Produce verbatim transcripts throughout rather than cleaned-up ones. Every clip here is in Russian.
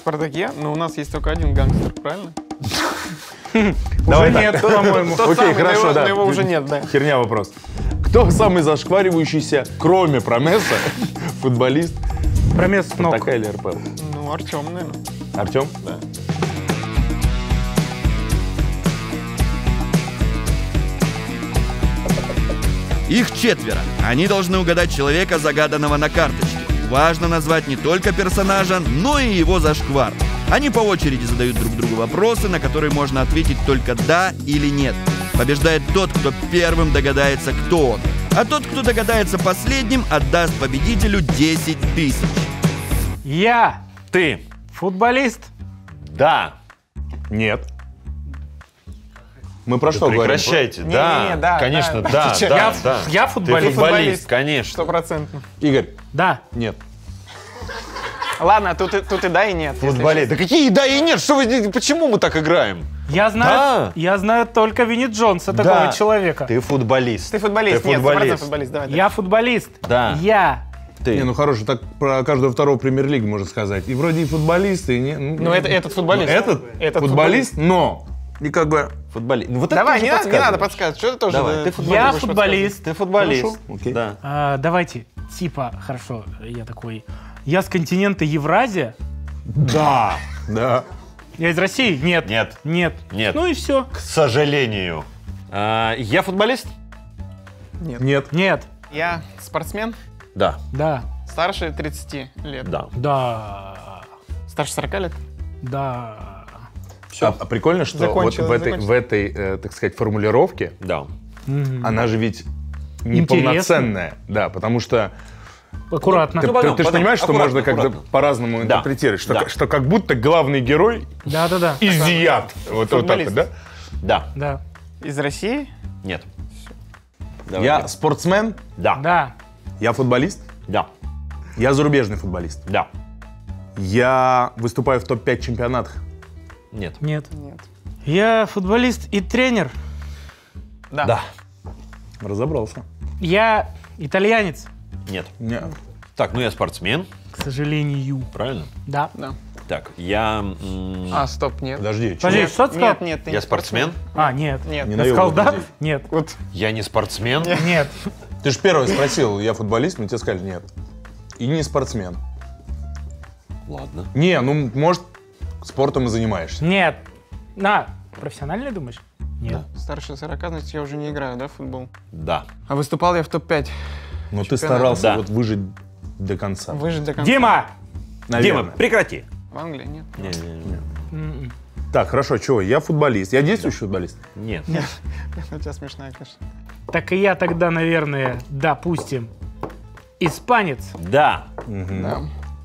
«Спартаке», но у нас есть только один гангстер, правильно? Уже нет, по-моему. Окей, хорошо, да. его уже нет, да. Херня вопрос. Кто самый зашкваривающийся, кроме Промеса, футболист? Промес ног. Такая или РПЛ? Ну, Артем, наверное. Артем? Да. Их четверо. Они должны угадать человека, загаданного на карточке. Важно назвать не только персонажа, но и его зашквар. Они по очереди задают друг другу вопросы, на которые можно ответить только «да» или «нет». Побеждает тот, кто первым догадается, кто он. А тот, кто догадается последним, отдаст победителю десять тысяч. Я Ты. футболист. Да. Нет. Мы про Да что говорим? прекращайте. Не, Да, не, не, да, конечно, да. да, Отвечай. да, Я, да. я Ты футболист. футболист, конечно. Стопроцентно. Игорь? Да. Нет. Ладно, тут, и- тут и да, и нет. если Футболист. Да какие да и нет? Что вы, здесь- почему мы так играем? Я знаю, Да. я знаю только Винни Джонса, такого Да. человека. Ты футболист. Ты футболист. Ты Нет, сто процентов футболист. футболист. Давай. Я футболист. Да. Я. Ты. Не, ну хороший, так про каждого второго премьер-лиги можно сказать. И вроде и футболист, и не... Ну, Ну, это, этот футболист. ну, этот, Этот футболист, но... И как бы... Футболист. Ну, вот это Давай, ты не уже надо, не надо подсказываешь. подсказывать. Что ты тоже... Давай, да, ты футболист. Я будешь футболист. Ты футболист. Хорошо, окей. Да. А, давайте, типа, хорошо, я такой. Я с континента Евразия. Да. Да. Я из России? Нет. Нет. Нет. Нет. Ну и все. К сожалению. А, я футболист? Нет. Нет. Нет. Я спортсмен, Да. Да. старше тридцати лет. Да. Да. Старше сорока лет. Да. А, а прикольно, что Закончилось, вот в этой, закончилось. в этой э, так сказать, формулировке, Да. Мгм. она же ведь неполноценная. Да, потому что Аккуратно. ты, Ну, ты- потом, ты же потом, понимаешь, что аккуратно, можно как-то аккуратно. по-разному Да. интерпретировать, что, Да. что как будто главный герой Да-да-да. изъят. Вот, вот так вот, Футболист. да? Да. Да. Из России? Нет. Давай. Я спортсмен, Да. Да. я футболист, Да. я зарубежный футболист. Да. Я выступаю в топ пять чемпионатах. Нет. Нет. Нет. Я футболист и тренер. Да. Да. Разобрался. Я итальянец, Нет. Не. Так, ну я спортсмен, к сожалению. правильно? Да. Да. Так, я... м, А, стоп, нет. Подожди, Подожди, Нет, что ты сказал? Нет, нет, ты Я не спортсмен? А, нет. Нет. Не Я наебывай сказал да? людей. Нет. Вот. Я не спортсмен? Нет. Ты же первый спросил, я футболист, но тебе сказали нет. И не спортсмен. Ладно. Не, ну, может, спортом и занимаешься. Нет. На, профессиональный думаешь? Нет. Старше сорока, значит, я уже не играю, да, в футбол? Да. А выступал я в топ пять. Но ты Чемпионат. старался Да. вот выжить до конца. Выжить до конца. Дима! Наверное. Дима, прекрати. В Англии нет. Не-не-не. М-м. Так, хорошо, чего? Я футболист. Я действующий футболист? Нет. У тебя смешная, конечно. Так и я тогда, наверное, допустим, испанец. Да. Да.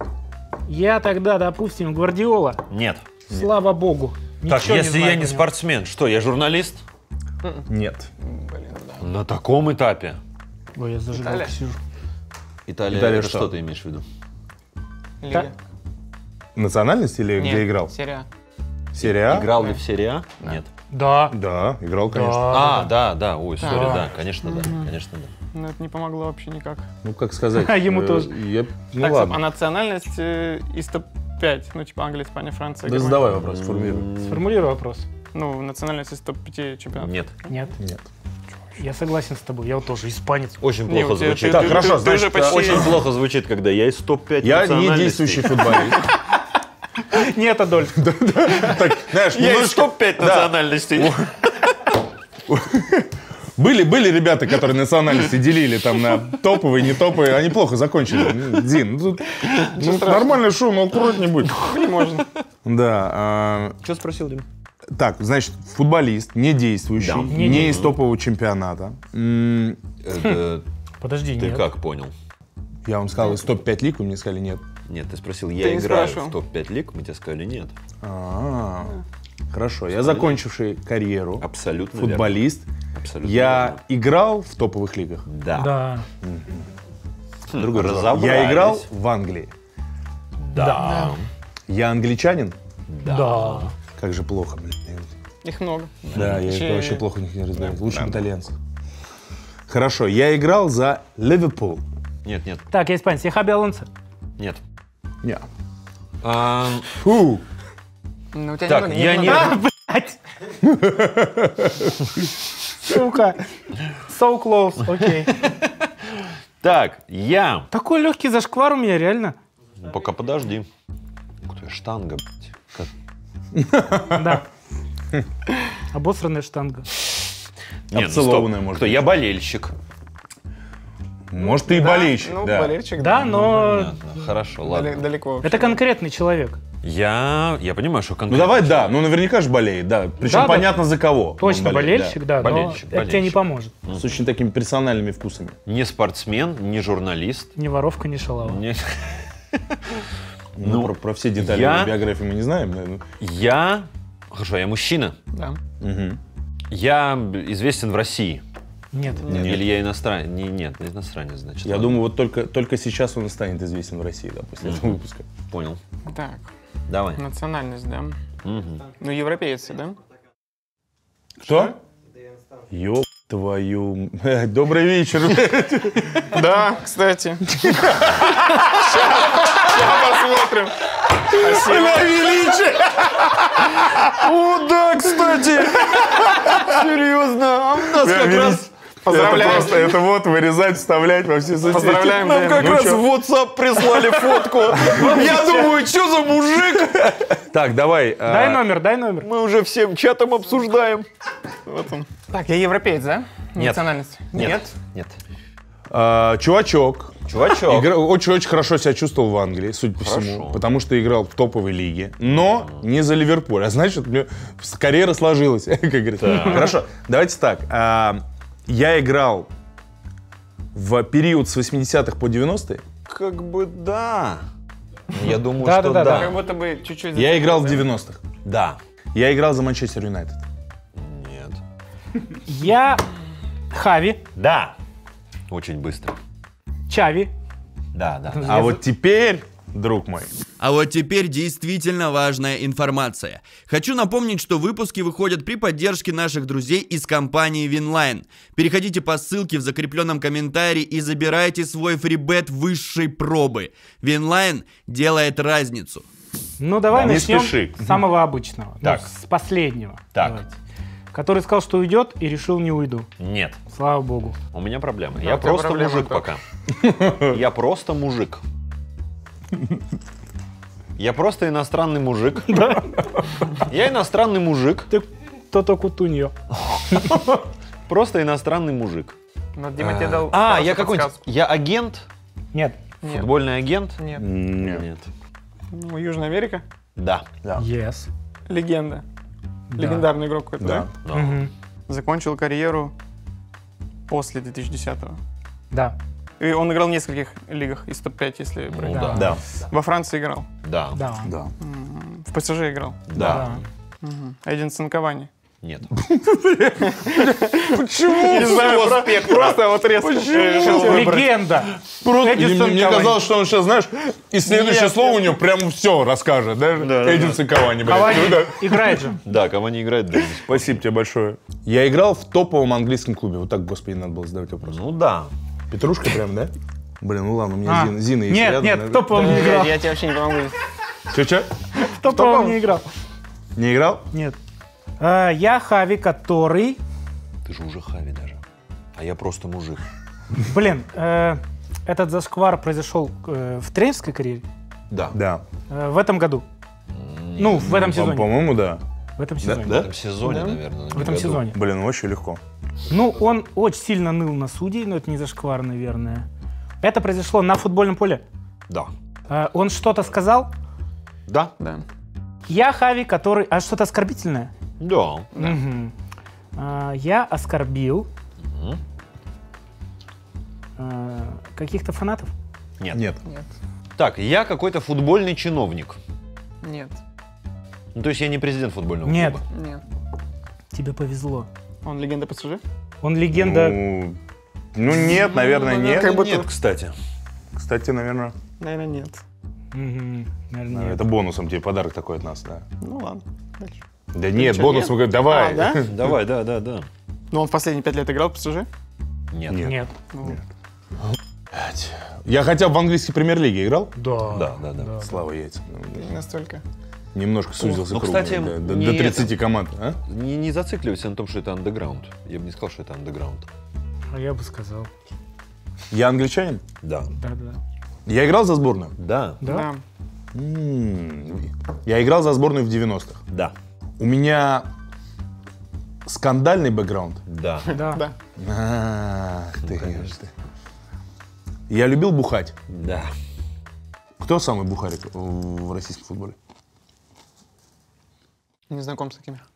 Я тогда, допустим, Гвардиола. Нет. Слава богу. Так, Ничего если знаю я про не него. спортсмен, что, я журналист? Нет. Блин, да. На таком этапе. Ой, я зажигалкой Италия? сижу. Италия, Италия это что? что ты имеешь в виду? Лига. Национальность или Нет, где играл? Серия Серия А? Играл ли в серии А? Нет. Да. Да, играл, конечно. А, да, да, ой, сори, Да. да, конечно, да, конечно, да. А. Ну, это не помогло вообще никак. Ну, как сказать. А ему э, тоже. я- Ну, так, ладно. а национальность э, из топ пять? Ну, типа Англия, Испания, Франция, Да Германия. задавай вопрос, формируй. Сформулируй вопрос. Ну, национальность из топ пять чемпионатов. Нет. Нет. Нет. Я согласен с тобой. Я вот тоже испанец. Очень Не, плохо у тебя- звучит. ты- Так, ты- хорошо, ты- ты значит, уже почти- Очень плохо звучит, когда я из топ пять Я не национальностей. действующий футболист. Нет, Адольф. Так, знаешь, Я из немножко- топ пять Да. национальностей. Были, были ребята, которые национальности делили там на топовые, не топовые, они плохо закончили. Ну, Дин, ну, тут ну, нормальное шоу, но аккуратнее будет. Не можно. Да. а, Что спросил, Дим? так, значит, футболист, не действующий, Да. не, Не из топового чемпионата. М, Это Подожди, ты нет. как понял? Я вам сказал, из топ пять лиг, вы мне сказали нет. Нет, ты спросил, Ты я не играю спрашивал. в топ пять лиг, мы тебе сказали нет. А, Хорошо, я закончивший карьеру, Абсолютно футболист. верно. Абсолютно Я верно. играл в топовых лигах. Да. Да. Хм, Другой разговор. разобрались. Я играл в Англии. Да. Я англичанин. Да. Как же плохо, блин. Их много. Да, я Вообще- вообще плохо в них не разбираюсь. Лучше итальянцев. Хорошо, я играл за Ливерпуль. Нет, нет, Так, я испанец. Я Хаби Алонсо. нет. Не. А, Фу. Ну, у тебя Так, немного- я не... немного- Блять! Сука. So close, окей. Так, я... Такой легкий зашквар у меня, реально. Ну, пока подожди. Ух ты, штанга, блядь. Как- Да. Обосранная штанга. Не, ну, Обцелованная, стоп. может Кто? быть. Я болельщик. Может, ты и болельщик, Ну, да. болельщик. Да, но Понятно, хорошо, Дали- ладно. Далеко. вообще. это конкретный человек. Я... Я понимаю, что Ну конкретно... давай, да, ну наверняка же болеет, да. Причем Да, да. понятно за кого. он Точно болеет, болельщик, да, Болельщик, но это тебе не болельщик. поможет. да. С очень такими персональными вкусами. Не спортсмен, не журналист. Ни воровка, ни шалава. Не... Ну, Ну, про, про все детали я- его биографии мы не знаем, наверное. Я... Хорошо, я мужчина. Да. Мгм. Я известен в России. Нет. Нет. Или я иностранец? Не, нет, не иностранец, значит. Я ладно. думаю, вот только, только сейчас он станет известен в России, да, после этого выпуска. Понял. Так, Давай. национальность, да. Мгм. Ну, европейцы, да? Кто? Ёб твою... м- Добрый вечер. Да, кстати. Сейчас посмотрим. Величие! О, да, кстати! Серьезно, а у нас как раз... Поздравляем. Это просто, это вот вырезать, вставлять во все соцсети. Поздравляем, Нам Дэн. как Ну раз чё? в WhatsApp прислали фотку. Я думаю, что за мужик? Так, давай. Дай а, номер, дай номер. Мы уже всем чатом обсуждаем. Вот он. Так, я европеец, да? Нет. Национальность? Нет. Нет. а, Чувачок. Чувачок. Игра- Очень-очень хорошо себя чувствовал в Англии, судя по всему, Хорошо. потому что играл в топовой лиге, но не за Ливерпуль. А значит, у меня карьера сложилась, как говорится. Хорошо, давайте так. а, Я играл в период с восьмидесятых по девяностые. Как бы да. Я думаю, Да, что да, да, да. Как будто бы чуть-чуть... Я играл в да? девяностых. Да. Я играл за Манчестер Юнайтед. Нет. Я Хави, Да. Очень быстро. Чави. Да, да, да. А вот теперь, друг мой, А вот теперь действительно важная информация. Хочу напомнить, что выпуски выходят при поддержке наших друзей из компании Winline. Переходите по ссылке в закрепленном комментарии и забирайте свой фрибет высшей пробы. Winline делает разницу. Ну, давай Не начнем спеши. с самого обычного. Так. Ну, с последнего. Так. Давайте. Который сказал, что уйдет, и решил не уйду. Нет. Слава богу. У меня проблема. Да, Я у тебя просто проблема мужик как? пока. Я просто мужик. Я просто иностранный мужик. Я иностранный мужик. Ты кто-то кутуньо. Просто иностранный мужик. Ну, Дима тебе дал А, хорошую я какой-нибудь... подсказку. Я агент? Нет. Нет. Футбольный агент? Нет. нет. Нет. Ну, Южная Америка? Да. Yes. Легенда. Да. Легендарный игрок какой-то, Да. да? Да. Мгм. Закончил карьеру после две тысячи десятого. Да. И он играл в нескольких лигах из топ пять, если брать. Ну да. Да. Во Франции играл. Да. Да. Да. М, В ПСЖ играл. Да. Мгм. Эдинсон Кавани. Нет. Не знаю, про- просто вот резко решил выбрать. Легенда. Просто, Эдинсон мне, мне Кавани. казалось, что он сейчас, знаешь, и следующее Нет, слово у него прям все расскажет, да? Эдинсон Кавани, блядь. Кавани Ну да. играет же. Да, Кавани играет да. Спасибо тебе большое. Я играл в топовом английском клубе. Вот так, господи, надо было задавать вопрос. Ну да. Петрушка прям, да? Блин, ну ладно, у меня А, Зина, Зина есть Нет, рядом, нет, наверное. кто не Я играл? я тебе вообще не помогу. Че-че? Кто по не играл? Не играл? Нет. А, Я Хави, который... Ты же уже Хави даже. А я просто мужик. Блин, э, этот зашквар произошел э, в тренерской карьере Да. Да. э, в этом году. Ну, в этом По- сезоне. По-моему, да. В этом сезоне. В этом сезоне, Да? наверное. В этом сезоне. Блин, ну очень легко. Ну, он очень сильно ныл на судей, но это не зашквар, наверное. Это произошло на футбольном поле. Да. Э, Он что-то сказал. Да? Да. Я Хави, который... А что-то оскорбительное? Да. Мгм. А, Я оскорбил Мгм. э, каких-то фанатов. Нет. Нет. Нет. Так, я какой-то футбольный чиновник. Нет. Ну, то есть я не президент футбольного Нет. клуба. Нет. Тебе повезло. Он легенда ПСЖ? Он легенда... Ну, ну, нет, наверное, нет. как будто- Нет, кстати. Кстати, наверное, Наверное, нет. Мгм. Наверное, да, нет. это бонусом тебе подарок такой от нас, да. Ну ладно. Дальше. Да нет, чё, бонусом нет? говорит, давай. А, да? Давай, да, да, да. Ну, он в последние пять лет играл в ПСЖ? Нет. Нет. Нет. Ну, Блядь. Я хотя бы в английской премьер-лиге играл. Да. Да, да, да. Слава яйцам. Не настолько. Немножко сузился Ну, круг. кстати, да, до, не до тридцати команд. А? Не, не зацикливайся на том, что это андеграунд. Я бы не сказал, что это андеграунд. А я бы сказал. Я англичанин. Да. Да, да. Я играл за сборную. Да. Да? М, Я играл за сборную в девяностых. Да. У меня скандальный бэкграунд. Да. Да. Да. Ах ты, ешь ты. Я любил бухать. Да. Кто самый бухарик в российском футболе? Не знаком с такими.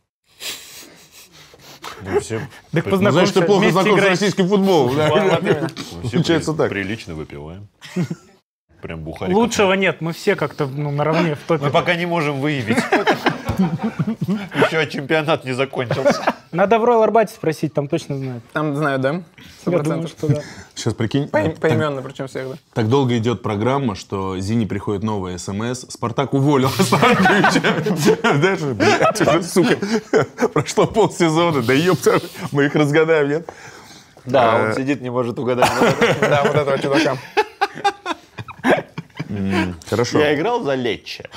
Мы все, Так Ну, значит, ты познакомься, плохо вместе знаком с играть. российским футболом. да? Вот именно. мы все Получается так. прилично выпиваем. Прям бухарик. Лучшего нет, мы все как-то ну, наравне в топе. Мы пока не можем выявить. Еще чемпионат не закончился. Надо в Роял Арбате спросить, там точно знают. Там знаю, да? Сто Я думаю, процентов. что да. Сейчас прикинь, По- так, Поименно, причем всех, да. так долго идет программа, что Зине приходит новая СМС. Спартак уволил Станковича. Даже, блядь, уже, сука, прошло полсезона. Да ёпта, мы их разгадаем, нет? Да, он сидит, не может угадать. Да, вот этого чудака. Хорошо. Я играл за Лечче.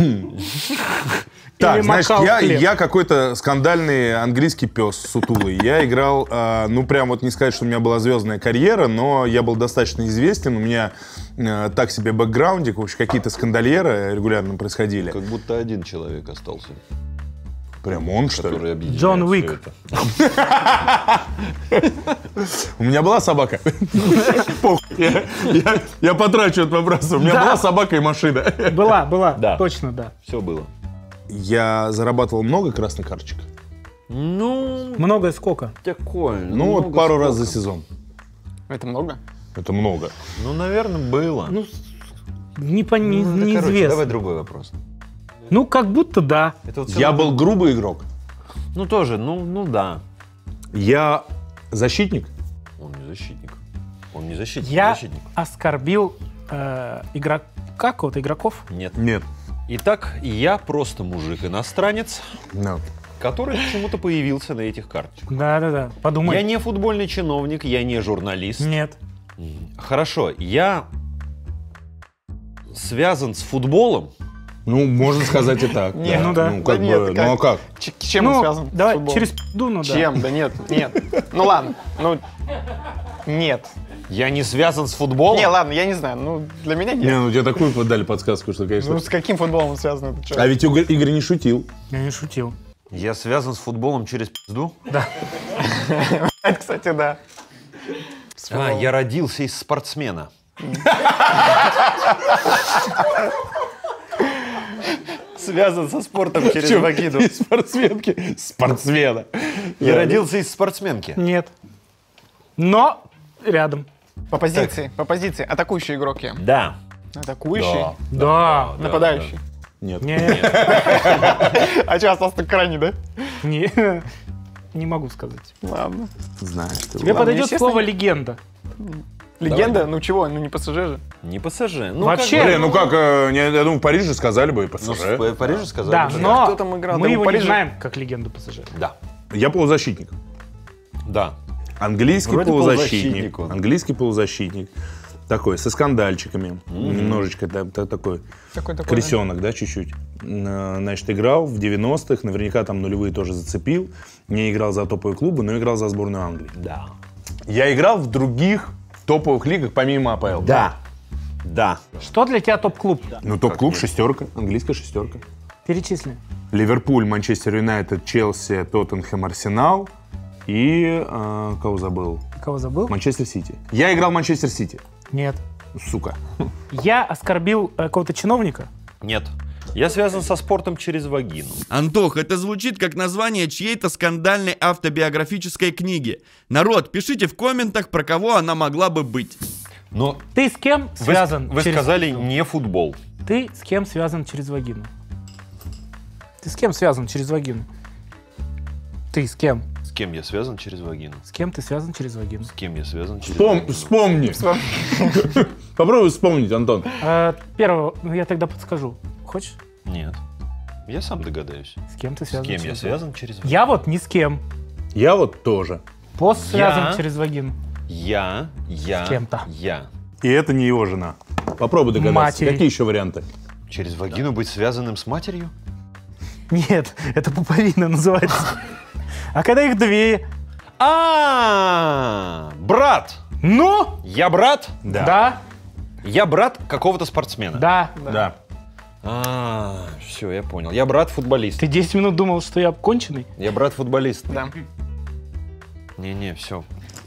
Так, Или значит, макал я, хлеб. я какой-то скандальный английский пес сутулый. Я играл, э, ну прям вот не сказать, что у меня была звездная карьера, но я был достаточно известен. У меня э, так себе бэкграундик, в общем, какие-то скандальеры регулярно происходили. Как будто один человек остался, Прям он, что ли? который объединяет Джон всё Уик. это. У меня была собака. Похуй, я- я- Я потрачу этот вопрос. У меня была собака и машина. Была, была, Да. точно, да. Все было. Я зарабатывал много красных карточек. Ну, Многое сколько? такое. Ну, вот пару раз за сезон. Это много? Это много. Ну, наверное, было. Ну, не по, не- Ну, да, короче, неизвестно. давай другой вопрос. Ну, как будто да. Это вот всё Я равно- был грубый игрок. Ну, тоже, ну, ну да. Я защитник. Он не защитник. Он не защитник, Я защитник. оскорбил э, игрока, кого-то, игроков. Нет. Нет. Итак, я просто мужик-иностранец, No. который почему-то появился на этих карточках. Да-да-да, подумай. Я не футбольный чиновник, я не журналист. Нет. Хорошо, я связан с футболом. Ну, можно сказать и так. Нет, ну да. Ну, как Да нет, бы, как? ну а как? Ч- Чем ну, он связан? с давай футболом? через пизду, ну да. Чем? Да нет, нет. Ну ладно, ну нет. Я не связан с футболом. Не, ладно, я не знаю. Ну, для меня Не, нет. ну тебе такую вот дали подсказку, что, конечно... Ну, с каким футболом он связан? Это что? А ведь Игорь, Игорь не шутил. Я не шутил. Я связан с футболом через пизду. Это, кстати, да. А, я родился из спортсмена. Связан со спортом через Чё, вагину. из спортсменки. Спортсмена. Я родился из спортсменки. Нет. Но рядом. По позиции, по позиции. Атакующий игрок я. Да. Атакующий? Да. Нападающий. Нет. Не, А что, остался только крайний, да? не, не могу сказать. Ладно. Знаешь ты. Тебе Ладно, подойдет естественно, слово не- легенда. Легенда? Ну чего? Ну не ПСЖ же. Не ПСЖ. Ну, Вообще. как бы, Блин, ну как, э, не- я думаю, в Париже сказали бы и ну, ПСЖ. в Париже сказали. Да, что но Кто там играл? мы Да, его в не Париже. знаем как легенду ПСЖ. Да. Я полузащитник. Да. Английский Вроде полузащитник. полузащитник он. Английский полузащитник. Такой, со скандальчиками. Немножечко та- та- такой Такой такой. крысенок, да, чуть-чуть. Э, Значит, играл в девяностых, наверняка там нулевые тоже зацепил. Не играл за топовые клубы, но играл за сборную Англии. Да. Я играл в других топовых лигах, помимо АПЛ. Да. Да. Что для тебя топ-клуб? Ну, топ-клуб шестерка, английская шестерка. Перечисли. Ливерпуль, Манчестер Юнайтед, Челси, Тоттенхэм, Арсенал и э, кого забыл? Кого забыл? Манчестер Сити. Я играл в Манчестер Сити. Нет. Сука. Я оскорбил э, какого-то чиновника. Нет. Я связан со спортом через вагину. Антох, это звучит как название чьей-то скандальной автобиографической книги. Народ, пишите в комментах, про кого она могла бы быть. Но Ты с кем вы, связан? вы через- сказали не футбол. Ты с кем связан через вагину? Ты с кем связан через вагину? Ты с кем? С кем я связан через вагину? С кем ты связан через вагину? С кем я связан через Вспом- вагину? вспомни. Попробуй вспомнить, Антон. Э, первого, ну я тогда подскажу. Хочешь? Нет. Я сам догадаюсь. С кем ты С связан кем я через связан через вагину? Я вот ни с кем. Я вот тоже. Пост Я- связан через вагину. Я, я, С кем-то. я. И это не его жена. Попробуй догадаться. Матери. Какие еще варианты? Через вагину быть связанным с матерью? Нет, это пуповина называется. А когда их две? А, брат! Ну? Я брат? Да. Да. Я брат какого-то спортсмена. Да. Да. А, все, я понял. Я брат футболиста. Ты десять минут думал, что я конченый? Я брат футболиста. Да. Не-не, все.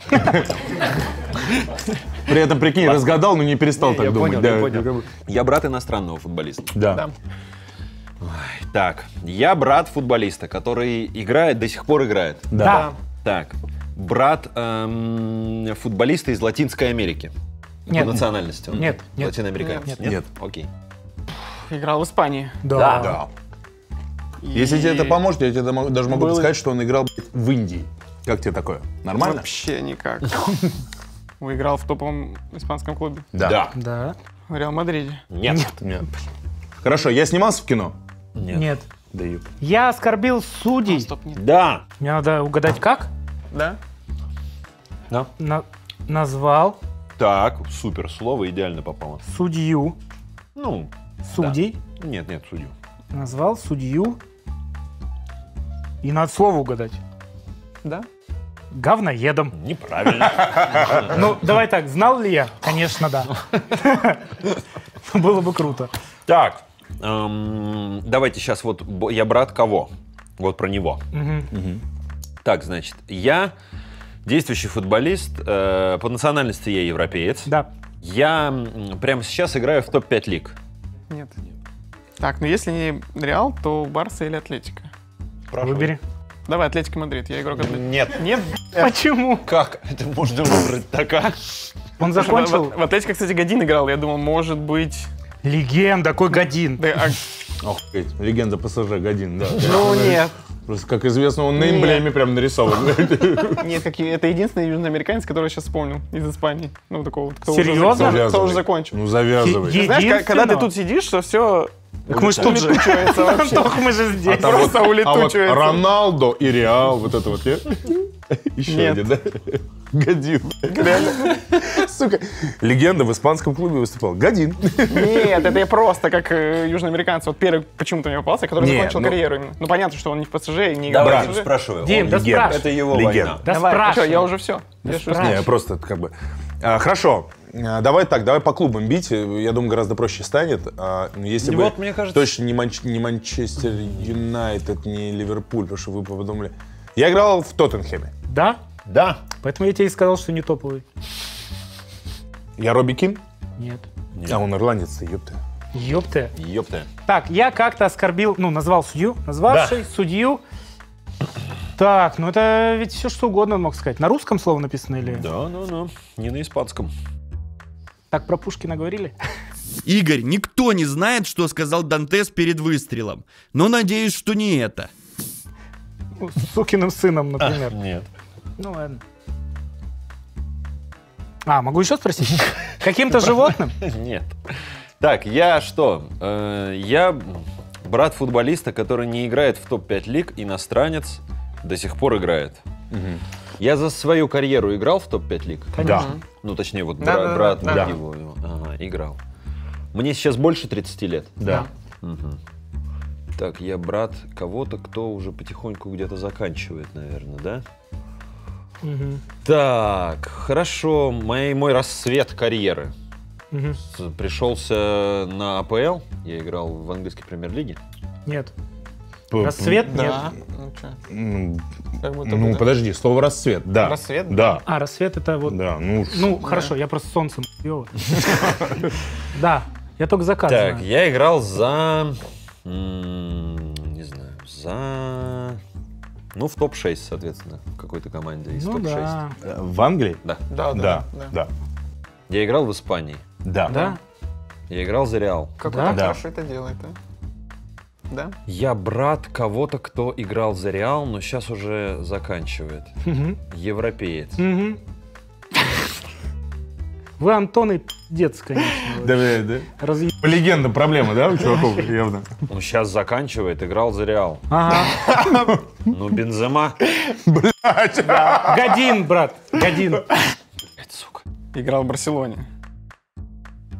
При этом, прикинь, разгадал, но не перестал так я думать. понял, Да, я понял. Я брат иностранного футболиста. Да. Да. Так, я брат футболиста, который играет, до сих пор играет. Да. Так, брат эм, футболиста из Латинской Америки. Нет. По национальности он? Нет, нет. Латиноамериканец? Нет, нет. Окей. Играл в Испании. Да. Да. И- Если тебе это поможет, я тебе дам- даже могу Было- сказать, что он играл блядь, в Индии. Как тебе такое? Нормально? Вообще никак. Выиграл в топовом испанском клубе. Да. Да. В Реал Мадриде. Нет. Нет. Хорошо, я снимался в кино? Нет. Да еб. Я оскорбил судей. Стоп, нет. Да. Мне надо угадать как? Да? Да. На- назвал Так, супер, слово идеально попало. судью. Ну, Судей. нет, нет, судью. Назвал судью. И надо слово угадать. Да? Говноедом. Неправильно. Ну, давай так, знал ли я? Конечно, да. Было бы круто. Так, эм, давайте сейчас вот б- я брат кого? Вот про него. Так, значит, я действующий футболист, э, по национальности я европеец. Да. Я м, прямо сейчас играю в топ пять лиг. Нет. Так, ну если не Реал, то Барса или Атлетика. Выбери. Давай, Атлетика Мадрид, я игрок Атлетики. Нет. Нет? Почему? Как? Это можно выбрать така? Он В, закончил. в Атлетико, кстати, Годин играл, я думал, может быть... Легенда, какой Годин. Да, а- Охуеть, легенда ПСЖ Годин, да. Ну нет. Просто, как известно, он на Нет. эмблеме прям нарисован. Нет, как, это единственный южноамериканец, который я сейчас вспомнил из Испании. Ну, такого, кто Серьезно? Уже, кто, кто уже Завязывай. закончил. Ну, завязывай. Е- Знаешь, как- когда ты единственного? тут сидишь, что все Так мы ж тут же. улетучивается вообще. Только мы же здесь. Там Просто вот- а вот улетучивается. Роналдо и Реал, вот это вот, нет? Еще Нет. один, да? Годин. Сука. Легенда в испанском клубе выступал. Годин. Нет, это я просто как э, южноамериканец. Вот первый почему-то мне попался, который Не, закончил ну- карьеру именно. Ну, понятно, что он не в ПСЖ и не играл Давай, в не ПСЖ. спрашивай. Дим, Он- да легенда. спрашивай. Это его Легенда. война. Да Давай, спрашивай. что, я уже все. Я Да что, спрашивай. Не, просто это как бы... А, Хорошо, А, давай так, давай по клубам бить. Я думаю, гораздо проще станет. А, ну, Если бы Вот, мне кажется- точно не, Манч- не Манчестер Юнайтед, не Ливерпуль, потому что вы подумали. Я играл в Тоттенхэме. Да? Да. Поэтому я тебе и сказал, что не топовый. Я Робби Кин? Нет. А он ирландец, ёпта. Ёпты. Ёпта. Так, я как-то оскорбил, ну, назвал судью, назвавший судью. Так, ну это ведь все что угодно он мог сказать. На русском слово написано или... Да, ну, ну. Не на испанском. Так про Пушкина говорили? Игорь, никто не знает, что сказал Дантес перед выстрелом. Но надеюсь, что не это. Ну, с сукиным сыном, например. Нет. Ну ладно. А, могу еще спросить? Каким-то животным? Нет. Так, я что? Э, я брат футболиста, который не играет в топ пять лиг, иностранец, до сих пор играет. Я за свою карьеру играл в топ пять лиг? Да. Ну, точнее, вот Да, бра- да, брат да, да. его. его. Ага, играл. Мне сейчас больше тридцати лет. Да. Мгм. Так, я брат кого-то, кто уже потихоньку где-то заканчивает, наверное, да? Мгм. Так, хорошо. Мой, мой рассвет карьеры Мгм. с- пришелся на АПЛ. Я играл в английской премьер-лиге. Нет. П- Рассвет? Нет. Да. Ну, чё, Ну, как будто бы, ну, да. подожди, слово рассвет, да. Рассвет? Да. А, рассвет это вот... Да, ну, Ну, хорошо, я просто солнцем хуёво. Да, я только закат Так, знаю. я играл за... м, Не знаю, за... Ну, в топ шесть, соответственно, в какой-то команде из Ну топ шесть. да. э, в Англии? Да. Да, да, Да, да. да, Я играл в Испании. да. Да? Я играл за Реал. Как Да? он Да. хорошо это делает, а? Да? Я брат кого-то, кто играл за Реал, но сейчас уже заканчивает. Мгм. Европеец. Мгм. Вы, Антон, и пиздец, конечно. Да, да, да. Разъеб- По легендам проблема, да, у чуваков, явно? Он сейчас заканчивает, играл за Реал. Ага. Ну, Бензема. Годин, брат, Годин. Сука. Играл в Барселоне.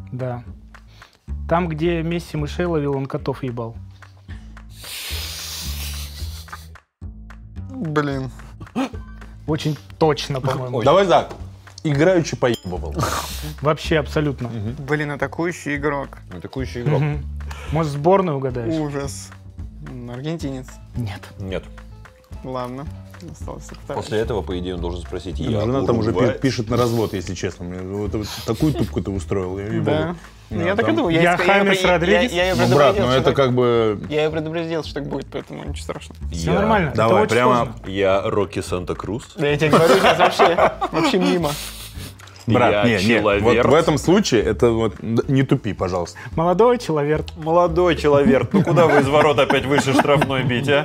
Да. Там, где Месси мышей ловил, он котов ебал. Блин. Очень точно, по-моему. Давай так. Играючи поебывал. Вообще абсолютно. Блин, атакующий игрок. Атакующий игрок. Мгм. Может, сборную угадаешь? Ужас. М, Аргентинец. Нет. Нет. Ладно. Остался второй. После этого, по идее, он должен спросить, я Жена там уже Уругвай? пи- пишет на развод, если честно. Мне вот- вот такую тупку ты устроил. я ей Да. богу. Ну, Да, я так и там- думал. Я я- Хамес я- Родригес. Я, я, Ну, брат, предупредил, ну что это так- как бы... Я ее предупредил, что так будет, поэтому ничего страшного. Все Я- нормально. Давай, это очень прямо- сложно. Я Рокки Санта-Крус. Да я тебе говорю, сейчас вообще, вообще мимо. Брат, Я не, не, человек. вот в этом случае это вот д- не тупи, пожалуйста. Молодой человек. Молодой человек, ну куда вы из ворот опять вышли штрафной бить, а?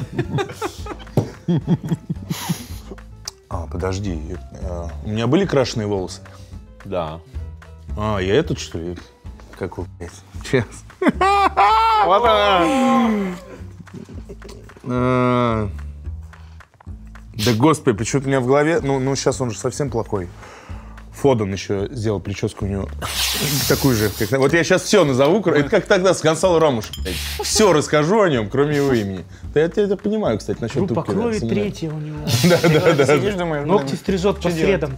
А, подожди, э, у меня были крашеные волосы? Да. А, я этот, что ли? Как вы, блядь? Сейчас. Вот она. А, Да господи, почему-то у меня в голове... Ну, ну, сейчас он же совсем плохой. Фоден еще сделал прическу у него такую же. Как... Вот я сейчас все назову. Это как тогда с Гонсало Рамош. Все расскажу о нем, кроме его имени. Да я тебя понимаю, кстати, насчет Группа тупки. да, крови сомневаюсь. третья у него. Ты сидишь, думаешь, блин, Ногти стрижет по средам.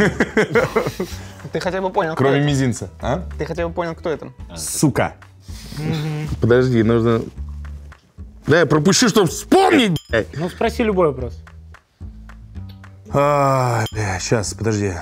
ты хотя бы понял, кто Кроме это? мизинца. А? Ты хотя бы понял, кто это? Сука. Подожди, нужно... Да, я пропущу, чтобы вспомнить, блядь. Ну, спроси любой вопрос. А, бля, сейчас, подожди.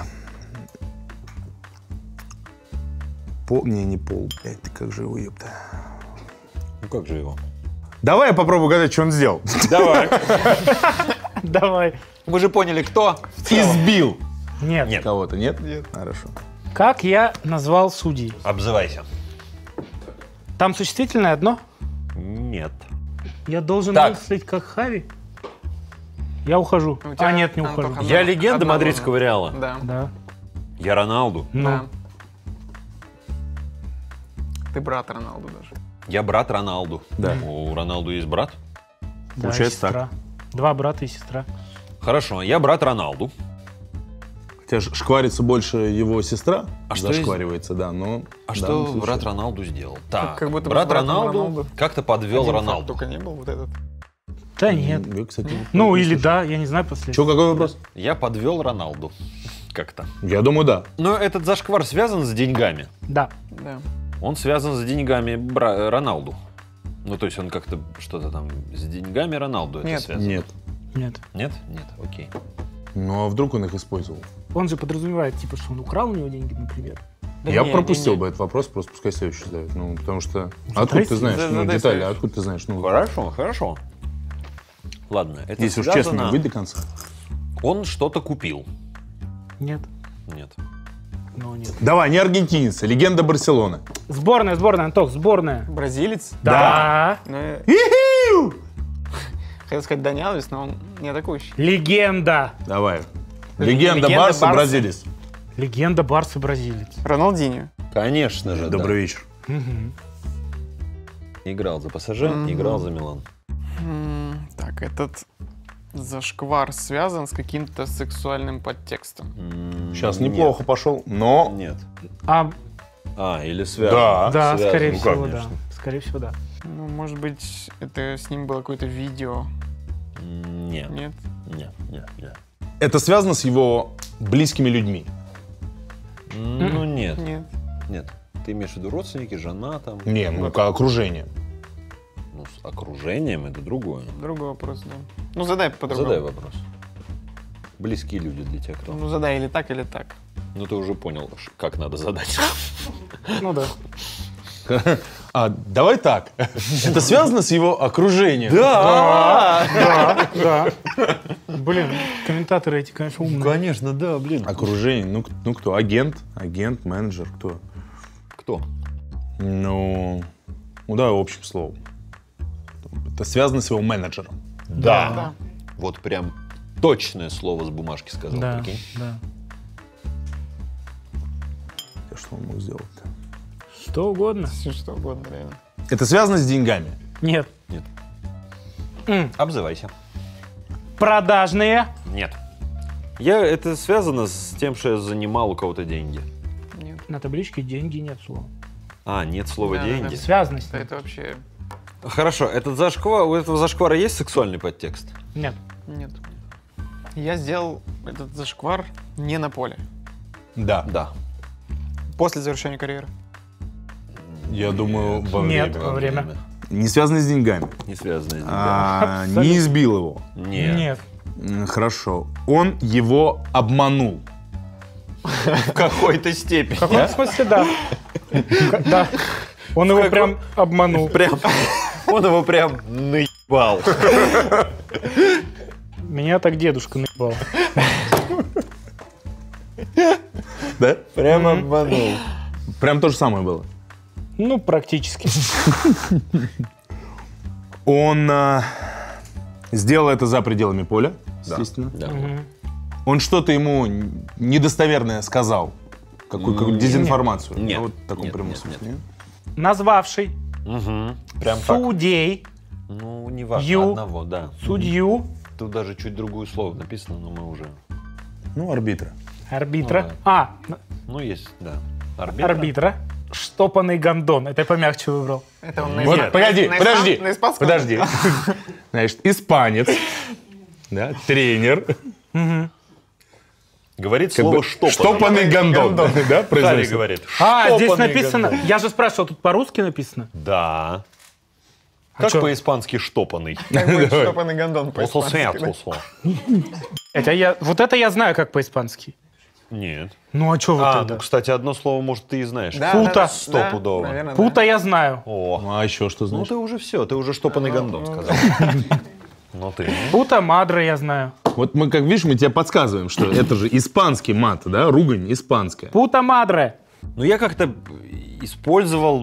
Пол... Не, не пол, блядь, ты как же его, ёпта. Ну как же его? Давай я попробую угадать, что он сделал. Давай. Давай. Вы же поняли, кто? Избил Нет. Нет. кого-то, нет? Нет. Хорошо. Как я назвал судей? Обзывайся. Там существительное одно? Нет. Я должен Так. мыслить как Хави? Я ухожу. У тебя А, нет, не Антоха, ухожу. одна- Я легенда одна мадридского ложа. Реала. Да. Да. Я Роналду. Ну, Да. Ты брат Роналду даже. Я брат Роналду. Да. У Роналду есть брат? да, Получается сестра. Два брата и сестра. Хорошо, я брат Роналду. Хотя ж- шкварится больше его сестра. А что зашкваривается, да, но... А в что данном случае- брат Роналду сделал? Так, как будто бы брат с братом Роналду, Роналду как-то подвел Один факт Роналду. только не был вот этот. Да нет. Я, кстати, Ну, не или слышал. да, я не знаю последний. Че, какой вопрос? Я подвел Роналду. Как-то. Я думаю, да. Но этот зашквар связан с деньгами. Да. Да. Он связан с деньгами бра- Роналду. Ну, то есть он как-то что-то там с деньгами Роналду это Нет. связано. Нет. Нет. Нет? Нет, окей. Ну, а вдруг он их использовал? Он же подразумевает, типа, что он украл у него деньги, например. Да я не, пропустил не, не. бы этот вопрос, просто пускай следующий задают. Ну, потому что... Задай Откуда ты себе. знаешь? Задай Ну, детали, следующий. откуда ты знаешь? Ну, Хорошо, хорошо. Ладно, это если уж связано- честно, не быть до конца. Он что-то купил. Нет. Нет. Ну, нет. Давай, не аргентинец, легенда Барселоны. Сборная, сборная, Антох, сборная. Бразилец? Да. Ну, я хотел сказать Дани Алвес, но он не атакующий. Легенда. Давай. Легенда, Легенда Барса, Барса. бразилец. Легенда Барса бразилец. Роналдиньо. Конечно же, Добрый вечер. Мгм. да. Играл за ПСЖ, Мгм. играл за Милан. М, Так, этот зашквар связан с каким-то сексуальным подтекстом. М, Сейчас нет. неплохо пошел, но... Нет. А, А, или связан. Да. да, связан. скорее Ну, всего, конечно. да. Скорее всего, да. Ну, может быть, это с ним было какое-то видео. М, Нет. Нет? Нет, нет, нет. Это связано с его близкими людьми. Ну, нет. Нет. Нет. Ты имеешь в виду родственники, жена там? Не, ну, как окружение. Ну, с окружением это другое. Другой вопрос, да. Ну, задай по-другому. Задай вопрос. Близкие люди для тебя кто? Ну, задай или так, или так. Ну, ты уже понял, ш- как надо задать. Ну да. А, давай так. Это связано с его окружением. Да! Да, да. Блин, комментаторы эти, конечно, умные. Конечно, да, блин. Окружение, ну, к- ну кто? Агент? Агент, менеджер, кто? Кто? Ну, ну давай общим словом. Это связано с его менеджером. Да. Да. Вот прям точное слово с бумажки сказал, Да, прикинь. да. Что он мог сделать-то? Что угодно. Все что угодно, реально. Это связано с деньгами. Нет. Нет. М, Обзывайся. Продажные. Нет. Я, это связано с тем, что я занимал у кого-то деньги. Нет. На табличке деньги нет слова. А, нет слова Да, деньги. да, Связано с ним. Это вообще... Хорошо, этот зашквар, у этого зашквара есть сексуальный подтекст? Нет. Нет. Я сделал этот зашквар не на поле. Да. Да. После завершения карьеры. Я думаю, во Нет, время. во время. Не связано с деньгами. Не связано с деньгами. А, Абсолютно. не избил его. Нет. Нет. М, Хорошо. Он его обманул. В какой-то степени. В каком смысле, да. К- Да. Он его прям обманул. Прям, он его прям наебал. Меня так дедушка наебал. Да? Прям обманул. Прям то же самое было. Ну, практически. Он а, сделал это за пределами поля, естественно. Да. Он что-то ему недостоверное сказал. Какую, какую дезинформацию. Нет. Ну, вот в таком Нет, прямом нет, смысле, нет. нет? Назвавший Угу. Прям так. судей, Ну, не важно, Ю. одного, да. судью, Тут даже чуть другое слово написано, но мы уже... Ну, арбитра. арбитра. Ну, А, Ну, есть, да. Арбитра. арбитра. Штопанный гондон. Это я помягче выбрал. Это он на Вот, испан- погоди, на испан- подожди, на испанском? подожди. Значит, испанец, да, тренер, Говорит как слово бы штопанный. штопанный гондон, да, Харри произносит. говорит. А, здесь «Штопанный написано. гондон». Я же спрашивал, тут по-русски написано. Да. А Как чё? по-испански штопанный? Как будет штопанный гондон по-испански, да? Это я, вот это я знаю, как по-испански. Нет. Ну а что вы А, тогда? ну, кстати, одно слово, может, ты и знаешь. Да, Пута. да, да, Стопудово. да, наверное, да. Пута я знаю. О, Ну, а еще что ну значит? ты уже все, ты уже штопанный гондон сказал. Ну ты. Pуta madre я знаю. Вот мы, как видишь, мы тебе подсказываем, что это же испанский мат, да, ругань испанская. Pуta madre. Ну я как-то использовал,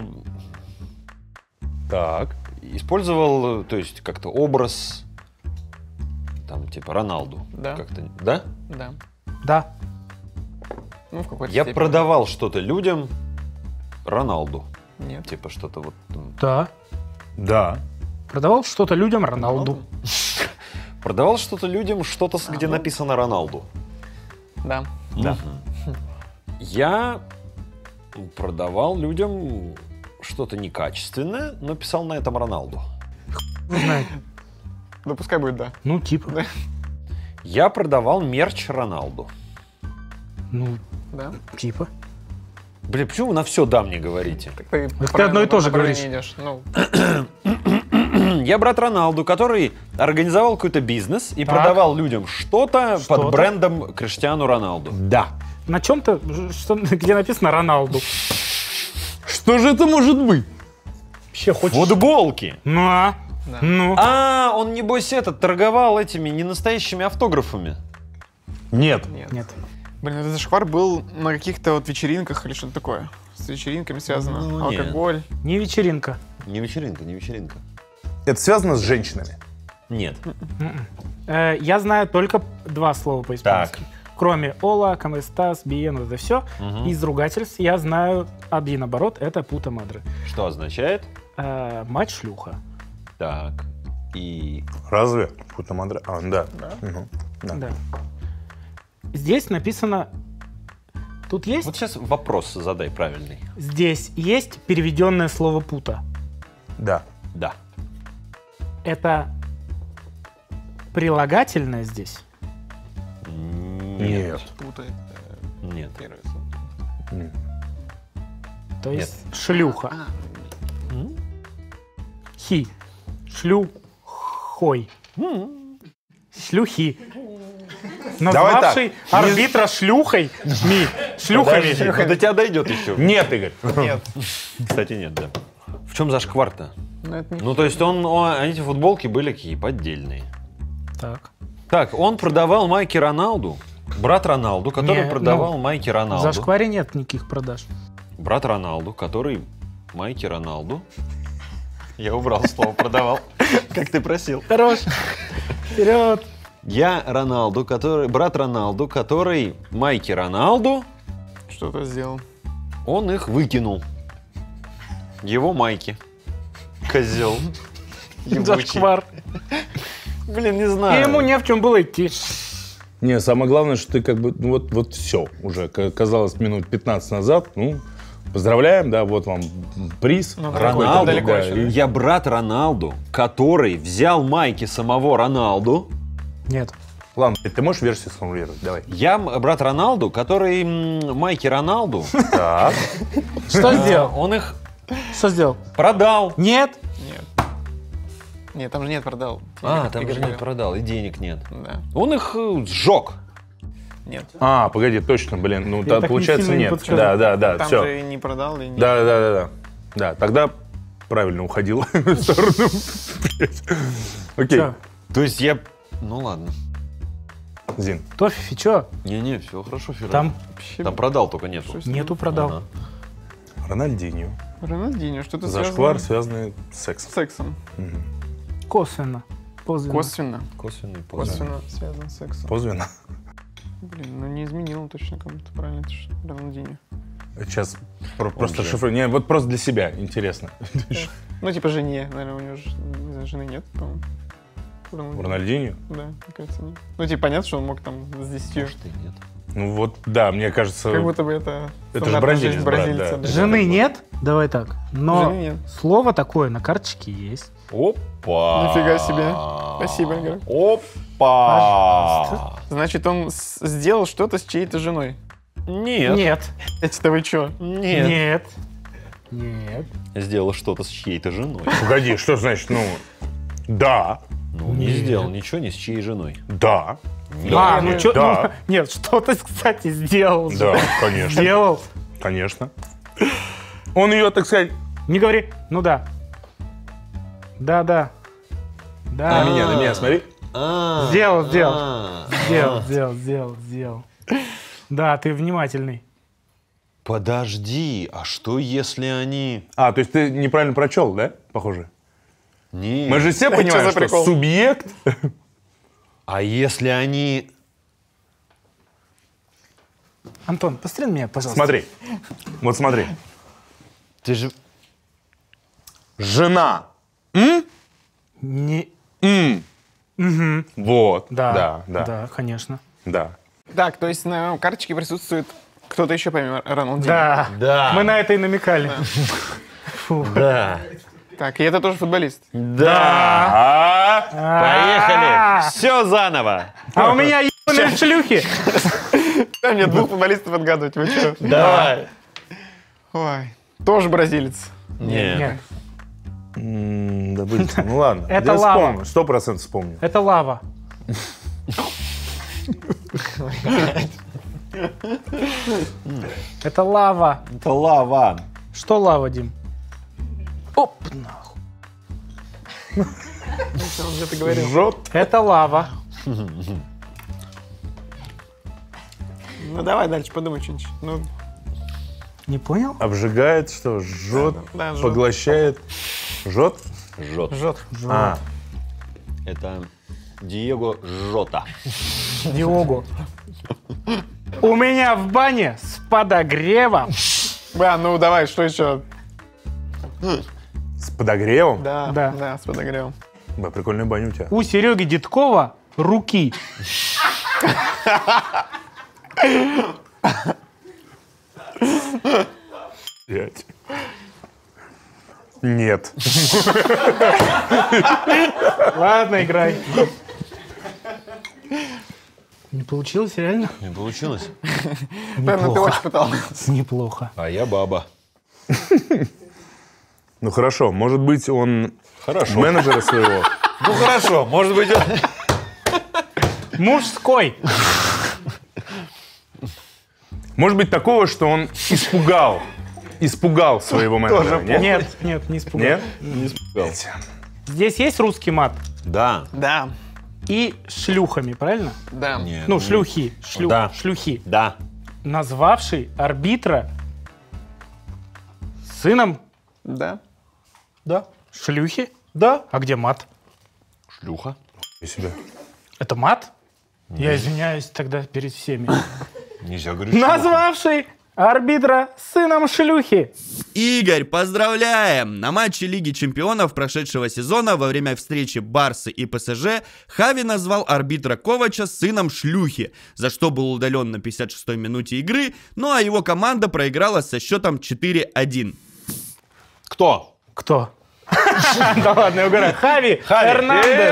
Так. использовал, то есть как-то образ, там типа Роналду. Да. Как-то, да? Да. Да. Ну, в какой-то Я степени. продавал что-то людям Роналду. Нет. Типа что-то вот. там. Да. Да. Продавал что-то людям Роналду. Продавал что-то людям, что-то, с- где написано Роналду. Да. Да. Я продавал людям что-то некачественное, но писал на этом Роналду. Не знаю. Да пускай будет да. Ну, типа. Я продавал мерч Роналду. Ну, Да. типа. Блин, почему вы на все да мне говорите? Так ты, ты правильно одно и то же направлении говоришь. идешь. Ну, Я брат Роналду, который организовал какой-то бизнес и Так. продавал людям что-то, Что-то. под брендом Криштиану Роналду. Да. На чем-то, что, где написано Роналду. Что же это может быть? Вообще хочешь... Футболки. Ну, а? Да. Ну. А, он, небось, этот, торговал этими ненастоящими автографами. Нет. нет. Нет. Блин, этот зашквар был на каких-то вот вечеринках или что-то такое. С вечеринками связано. Ну, нет. Алкоголь. Не вечеринка. Не вечеринка, не вечеринка. Это связано с женщинами. Нет. Э, я знаю только два слова по-испански. Кроме «Ола», «Como estás», «Bien», вот это все. Мгм. Из ругательств я знаю один оборот, это «Puta madre». Что означает? Э, мать-шлюха. Так. И... Разве? Пута мадре. А, да. Мгм. Да. Да. Здесь написано... Тут есть... Вот сейчас вопрос задай правильный. Здесь есть переведенное слово «пута». Да. Да. Это прилагательное здесь? Нет. Путает. э, Нет. Первое слово. То есть шлюха. А, Хи. Шлюхой. Шлюхи. Назвавший арбитра шлюхой. Ми. Шлюхами. Подожди, до тебя дойдет еще. Нет, Игорь. нет. Кстати, нет, да. В чем зашквар-то? Ну, это не... Ну, то есть он, он- эти футболки были какие поддельные. Так. Так, он продавал майки Роналду. Брат Роналду, который Не, продавал ну, майки В Роналду. зашкваре нет никаких продаж. Брат Роналду, который майки Роналду. Я убрал слово продавал, как ты просил. Хорош. Вперед. Я Роналду, который брат Роналду, который майки Роналду, Что-то сделал. он их выкинул. Его майки. Козел. Ебучий. Зашквар. Блин, не И знаю. ему не в чем было идти. Не, самое главное, что ты как бы, ну вот, вот все уже, казалось, минут пятнадцать назад, ну, поздравляем, да, вот вам приз. Ну, Роналду, далеко да, еще. и- Я брат Роналду, который взял майки самого Роналду. Нет. Ладно, ты можешь версию сформулировать? Давай. Я м- брат Роналду, который м, майки Роналду, Так. Что сделал? он их Что сделал? продал. Нет. Нет. Нет, там же нет продал. А, Игорь там же говорил. нет продал, и денег нет. Да. Он их э, сжег. Нет. А, погоди, точно, блин, ну, Я та- так получается, не сильно не нет. подсказал. Да, да, да, Там все. же и не продал, и не... Да, да, да, да. Да, тогда правильно уходил в сторону. Окей, Чё? То есть я... Ну ладно. Зин. Тофифи, чё? Не-не, все хорошо, Феррari. Там Вообще, Там продал, только нету. что с- нету продал. Ага. Рональдинho. Рональдинho, что-то Зашквар, связано связанный с сексом. с сексом. Косвенно. Поздно. Косвенно. Косвенный поздно. Косвенно связано с сексом. Позвано. Блин, ну не изменил он точно кому-то, правильно, это же Рональдинho. Сейчас про- просто же. шифрую. Не, вот просто для себя интересно. Ну, типа жене, наверное, у него же, не знаю, жены нет, по-моему. У В Рональдинho. Рональдинho? Да, мне кажется, нет. Ну, типа, понятно, что он мог там с десятью. Может, и нет. Ну вот, да, мне кажется... Как будто бы это... Это же стандартная бразилец, жизнь брат, бразильца, да. Жены нет? Давай так. Но Жены нет. слово такое на карточке есть. Опа! Нифига себе. Спасибо, Игорь. Опа! Значит, он с- сделал что-то с чьей-то женой. Нет. Нет. Это вы чё? Нет. Нет. Нет. Сделал что-то с чьей-то женой. Погоди, что значит, ну... Да, Ну, не сделал ничего ни с чьей женой. да, А, ну чё? Да. ну, нет, что ты, кстати, сделал. же. да, конечно, Сделал. конечно. Он ее, так сказать... Не говори. Ну да. Да, да. Да. На меня, на меня, смотри. А, Сделал, сделал. а. Сделал, сделал, сделал, сделал. Да, ты внимательный. Подожди, а что если они... А, то есть ты неправильно прочел, да, похоже? Нет. Мы же все Да, понимаем, чё за что прикол? субъект... А если они... Антон, посмотри на меня, пожалуйста. Смотри, вот смотри. Ты же... Жена. Не... М. Вот. Да, Да, да, да, конечно. да. Так, то есть на карточке присутствует кто-то еще помимо Рональдинho? Да, Да. мы на это и намекали. Фу. Да. Так, и это тоже футболист? Да. А, Поехали. Все заново. А у меня ебаные шлюхи. Да, мне двух футболистов отгадывать, вы что? Давай. Ой, тоже бразилец. Нет. Нет, м, да вылетел. Ну ладно. Это Я лава. вспомню, сто процентов вспомню. это лава. Это лава. Это лава. Что лава, Дим? Оп, нахуй. Он где-то говорил. Жжет. Это лава. Ну давай дальше, подумай что-нибудь. Ну, Не понял? Обжигает, что? Жжет, да, жжет. поглощает. Жжет? Жжет. жжет. А, Это Диего Жота. Диого. У меня в бане с подогревом. Да, ну давай, что еще? с подогревом? Да, Да. да, с подогревом. Бля, прикольная баня у тебя. У Сереги Дедкова руки. Блядь. Нет. Ладно, играй. Не получилось, реально? Не получилось? Да, ну ты очень пытался. Неплохо. А я баба. Ну хорошо, может быть, он Хорошо. менеджера своего. Ну хорошо, может быть... Мужской. Может быть, такого, что он испугал. Испугал своего менеджера. Нет? Нет, нет, не испугал. Нет? Не испугал. Здесь есть русский мат Да. Да, и шлюхами, правильно? да. Нет. Ну, шлюхи, шлю- Да. шлюхи. Да. Назвавший арбитра сыном Да. да. шлюхи. Да. А где мат? Шлюха. И себя. Это мат? Я извиняюсь тогда перед всеми. Нельзя говорить шлюха. Назвавший арбитра сыном шлюхи. Игорь, поздравляем! На матче Лиги Чемпионов прошедшего сезона во время встречи Барсы и ПСЖ Хави назвал арбитра Ковача сыном шлюхи, за что был удален на пятьдесят шестой минуте игры, ну а его команда проиграла со счетом четыре один. Кто? Кто? Да ладно, я угораю. Хави Эрнандес.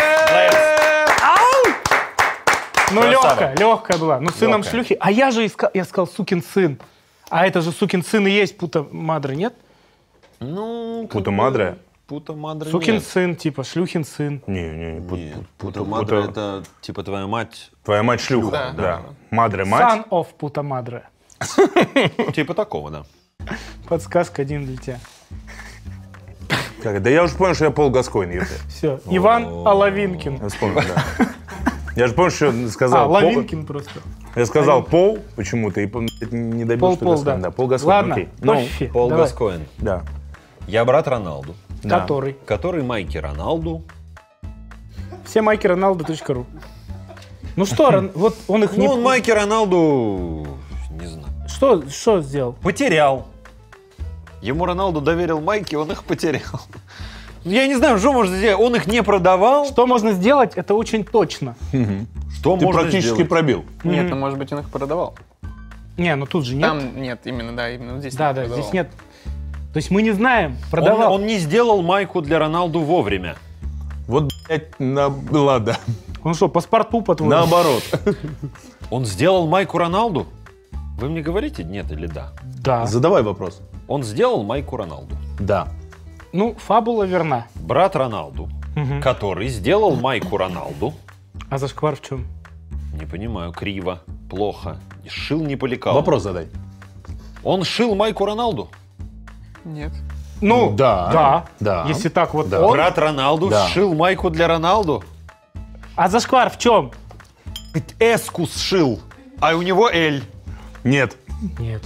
Ну, легкая, легкая была. Ну, сыном шлюхи. А я же искал, я сказал, сукин сын. А это же сукин сын и есть Пута Мадре, нет? Ну, Пута Мадре? Пута Мадре Сукин нет. сын, типа, шлюхин сын. Не, не, пут- Нет, пут- Пута пут- Мадре пута- это типа твоя мать. Твоя мать шлюха, Да, да. да. Мадре мать. Son of Пута Мадре. Типа такого, да. Подсказка один для тебя. Как, да я уже понял, что я Пол Гаскоин. Все. Иван Алавинкин. Я вспомнил, да. Я же помню, что сказал А, Пол. Лавинкин просто. Я сказал Пол почему-то и не добил, Пол, что Пол, Гаскоин. да. Да, Пол Гаскоин, Ладно, окей. Ну, пофиг. Пол Давай. Гаскоин. да. Я брат Роналду. Да. Который. Который Майки Роналду. Все майки роналду точка ру. Ну что, Рон- вот он их не... Ну, он Майки Роналду, не знаю, Что, что сделал? потерял. Ему Роналду доверил Майки, он их потерял. Я не знаю, что можно сделать. Он их не продавал. Что можно сделать, это очень точно. Что Ты можно практически сделать? пробил. Нет, ну, может быть, он их продавал. Не, ну тут же нет. Там нет, именно, да, именно здесь. Да, не да, продавал. здесь нет. То есть мы не знаем, Он, продавал. он не сделал майку для Роналду вовремя. Вот, блядь, на... ладно. Он что, паспорту, по-твоему? Наоборот. Он сделал майку Роналду? Вы мне говорите нет или да? Да. Задавай вопрос. Он сделал майку Роналду. Да. Ну, фабула верна. Брат Роналду, Мгм. который сделал майку Роналду. А зашквар в чем? Не понимаю, криво, плохо. Шил не по лекалу. Вопрос задай. Он шил майку Роналду? Нет. Ну, Да. да. Да. Если так вот Да. он. Брат Роналду Да. шил майку для Роналду? А зашквар в чем? Эску сшил, а у него Эль. Нет. Нет.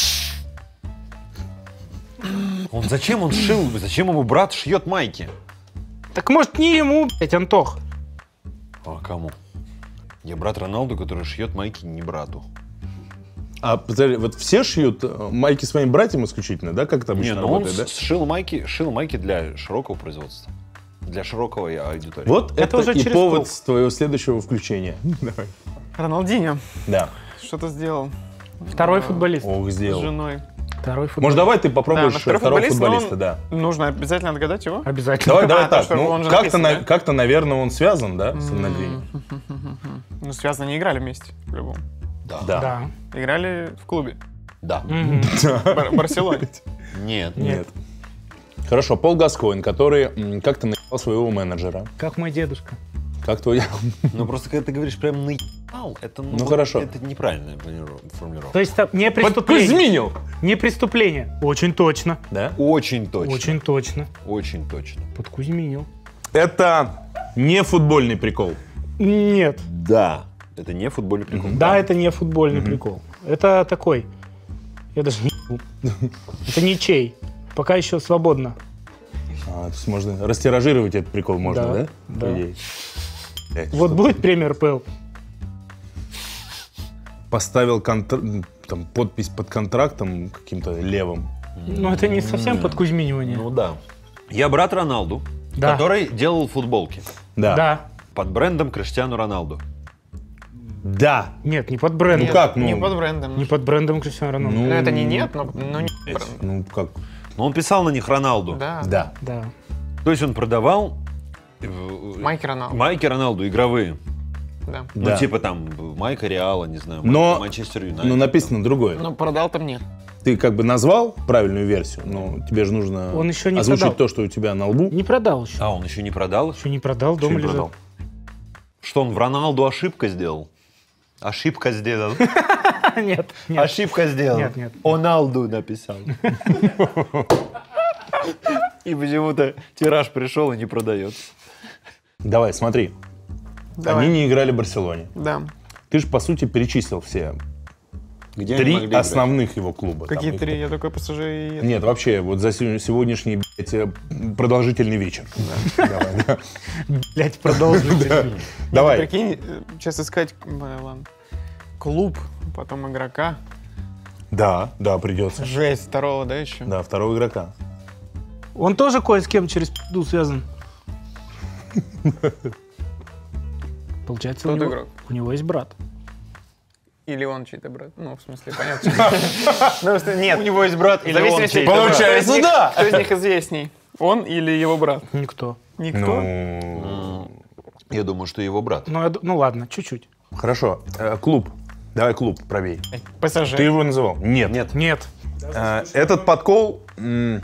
Он зачем он шил? Зачем ему брат шьет майки? Так может не ему, блядь, Антох? А кому? Я брат Роналду, который шьет майки не брату. А подожди, вот все шьют э, майки своим братьям исключительно, да? Как это Не, обычно ну он работает, да? сшил майки, шил майки для широкого производства. Для широкого аудитории. Вот Это это, уже и через повод круг. твоего следующего включения. Давай. Роналдиньо Да. что-то сделал Второй футболист. Ох, с сделал. женой. Второй футболист. Может, давай ты попробуешь Да, но второго второй футболист, но футболиста, он- да. Нужно обязательно отгадать его? Обязательно. Давай, давай А, то, так. что Ну, он же как-то, написан, на- да? как-то, наверное, он связан, да, с Альнагрини? Ну, связано, не играли вместе, по-любому. Да. Да. Да. Играли в клубе. Да. Мгм. Бар- Барселоне. Нет. Нет. Хорошо, Пол Гаскоин, который м, как-то наебал своего менеджера. Как мой дедушка. Как твой... Ну просто когда ты говоришь прям наебал, это ну, Ну, вот хорошо. Это неправильная планиров- формулировка. То есть там не преступление. Подкузьминил! Не преступление. Очень точно. Да? Очень точно. Очень точно. Очень точно. Подкузьминил. Это не футбольный прикол. Нет. Да. Это не футбольный прикол. Да, это не футбольный прикол. Это такой. Я даже не... Это ничей. Пока еще свободно. А, то есть можно растиражировать этот прикол, можно, Да, да? да. По идее. Блядь, Вот что- будет премия эр пэ эл? Поставил контр- там, подпись под контрактом каким-то левым. Ну, это не совсем подкузьминивание. Ну да. Я брат Роналду, Да. который делал футболки Да. Да. под брендом Криштиану Роналду. Да. Нет, не под брендом. Ну как, ну? Не под брендом. Не под брендом Криштиану Роналду. Ну, это не нет, но, но не бренд. Ну как? Но он писал на них Роналду. Да. Да. Да. То есть он продавал э, Майки Роналду. майки Роналду игровые. Да. Да. Ну типа там майка Реала, не знаю, Но- майка Манчестер Юнайтед. Но написано другое. Но продал там нет. Ты как бы назвал правильную версию, но тебе же нужно Он еще не озвучить продал. то, что у тебя на лбу. Не продал еще. А, он еще не продал их? Еще не продал, Еще дома не лежит. продал. Что он в Роналду ошибка сделал? Ошибка сделал. Нет, нет. Ошибка сделал. Нет, нет. Оналду написал. И почему-то тираж пришел и не продается. Давай, смотри. Давай. Они не играли в Барселоне. Да. Ты же, по сути, перечислил все Где они три могли играть? основных его клуба. Какие Там их- три? Я такой пассажир. Нет, вообще, вот за сегодня- сегодняшний, блядь, э, продолжительный вечер. Давай, да. Блять, продолжительно. Давай. Прикинь, э, сейчас искать, э, ладно, клуб, потом игрока. Да, да, придется. Жесть, второго, да, еще? Да, второго игрока. Он тоже кое с кем через пизду связан. Получается, у Тот него, игрок. у него есть брат. Или он чей-то брат? Ну, в смысле, понятно. Ну, что нет. У него есть брат или он Зависит, чей-то кто брат? Получается, из них- да. Кто из них известней? Он или его брат? Никто. Никто? Ну, Я думаю, что его брат. Ну, я д- ну ладно, чуть-чуть. хорошо. Э, Клуб. Давай клуб правей. ПСЖ. Ты его называл? Нет. Нет. Нет. Э, Этот подкол, м,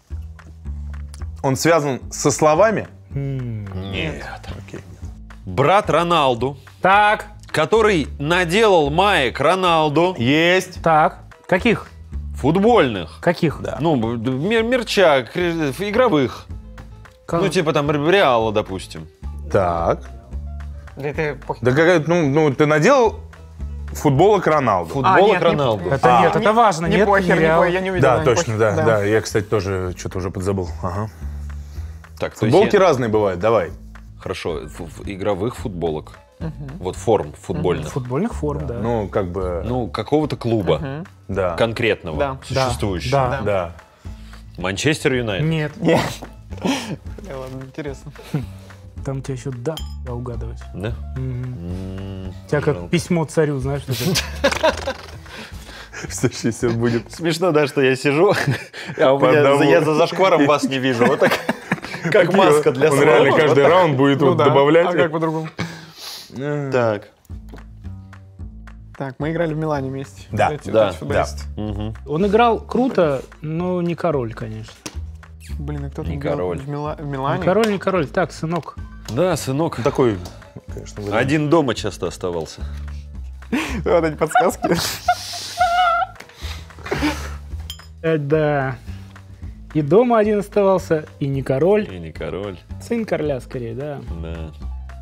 он связан со словами? Нет. Окей. Брат Роналду, Так, который наделал маек Роналду Есть. так. Каких? футбольных. Каких? Ну, мер- мерча, кр- игровых. Как- Ну, типа там Реала, допустим. Так. Да это похер. Да какая, ну, ну, ты наделал футболок Роналду. Футболок нет, не- Роналду. Это А. нет, это важно. Не нет, похер, не Реал. похер, я не увидел. Да, не точно, похер. да, да. Я, кстати, тоже что-то уже подзабыл. Ага. Так, то есть Футболки я- разные бывают, давай. Хорошо, ф- ф- игровых футболок. Вот форм футбольных. Футбольных форм, да. Ну, как бы, Ну, какого-то клуба да. конкретного, Да. существующего. Да. Да. Манчестер Юнайтед. Нет, Нет. Э, Ладно, интересно. там тебя еще да угадывать. Да? Мгм. М, У тебя как жалко. письмо царю, знаешь, вот это. Все, все будет. Смешно, да, что я сижу, а у По меня одному. я за зашкваром вас не вижу. Вот так, как маска для Он слова. реально каждый раунд будет Ну вот да. добавлять. А как по-другому? Так. Так, мы играли в Милане вместе. Да, Эти- да, эти футболисты. Мгм. Он играл круто, но не король, конечно. Блин, а кто Не там играл король. в Мила- в Не Милане? король, не король. Так, сынок. Да, сынок. Такой, конечно, вариант. Один дома часто оставался. Вот эти подсказки. Э, Да. И дома один оставался, и не король. И не король. Сын короля, скорее, да. Да.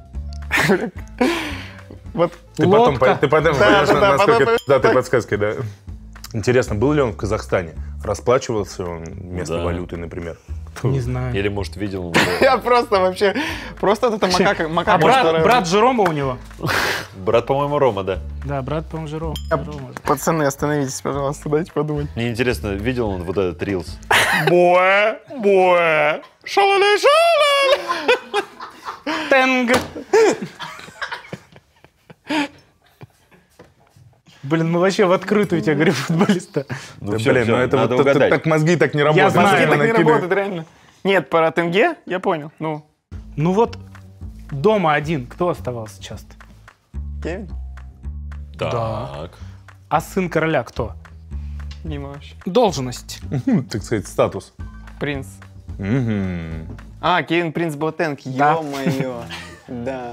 Вот Ты потом, Лодка. по- ты потом Да, поймешь, да, да, насколько потом- да, ты подсказкой, да. Интересно, был ли он в Казахстане? Расплачивался он местной Да. валютой, например? Не знаю. Или, может, видел. я просто вообще... Просто вот это макака... А макака брат, которая- брат Жерома у него? Брат, по-моему, Рома, да. Да, брат, по-моему, Жерома. Жерома. Пацаны, остановитесь, пожалуйста, дайте подумать. Мне интересно, видел он вот этот рилс? Боэ, боэ, шалалей, шалалей. Тенг. Блин, мы вообще в открытую тебе говорю, футболиста. Ну, Да, всё, блин, всё, ну это надо вот так- угадать. так мозги так не работают. знаю. Мозги Мозги так не накидывают. работают, реально. Нет, про тенге я понял. Ну, Ну вот, дома один, кто оставался часто? Кевин? Так. А сын короля кто? Мимо вообще. Должность. Хм, так сказать, статус. Принц. Мгм. А, Кевин Принц Ботенг. Да. Ё-моё. Да.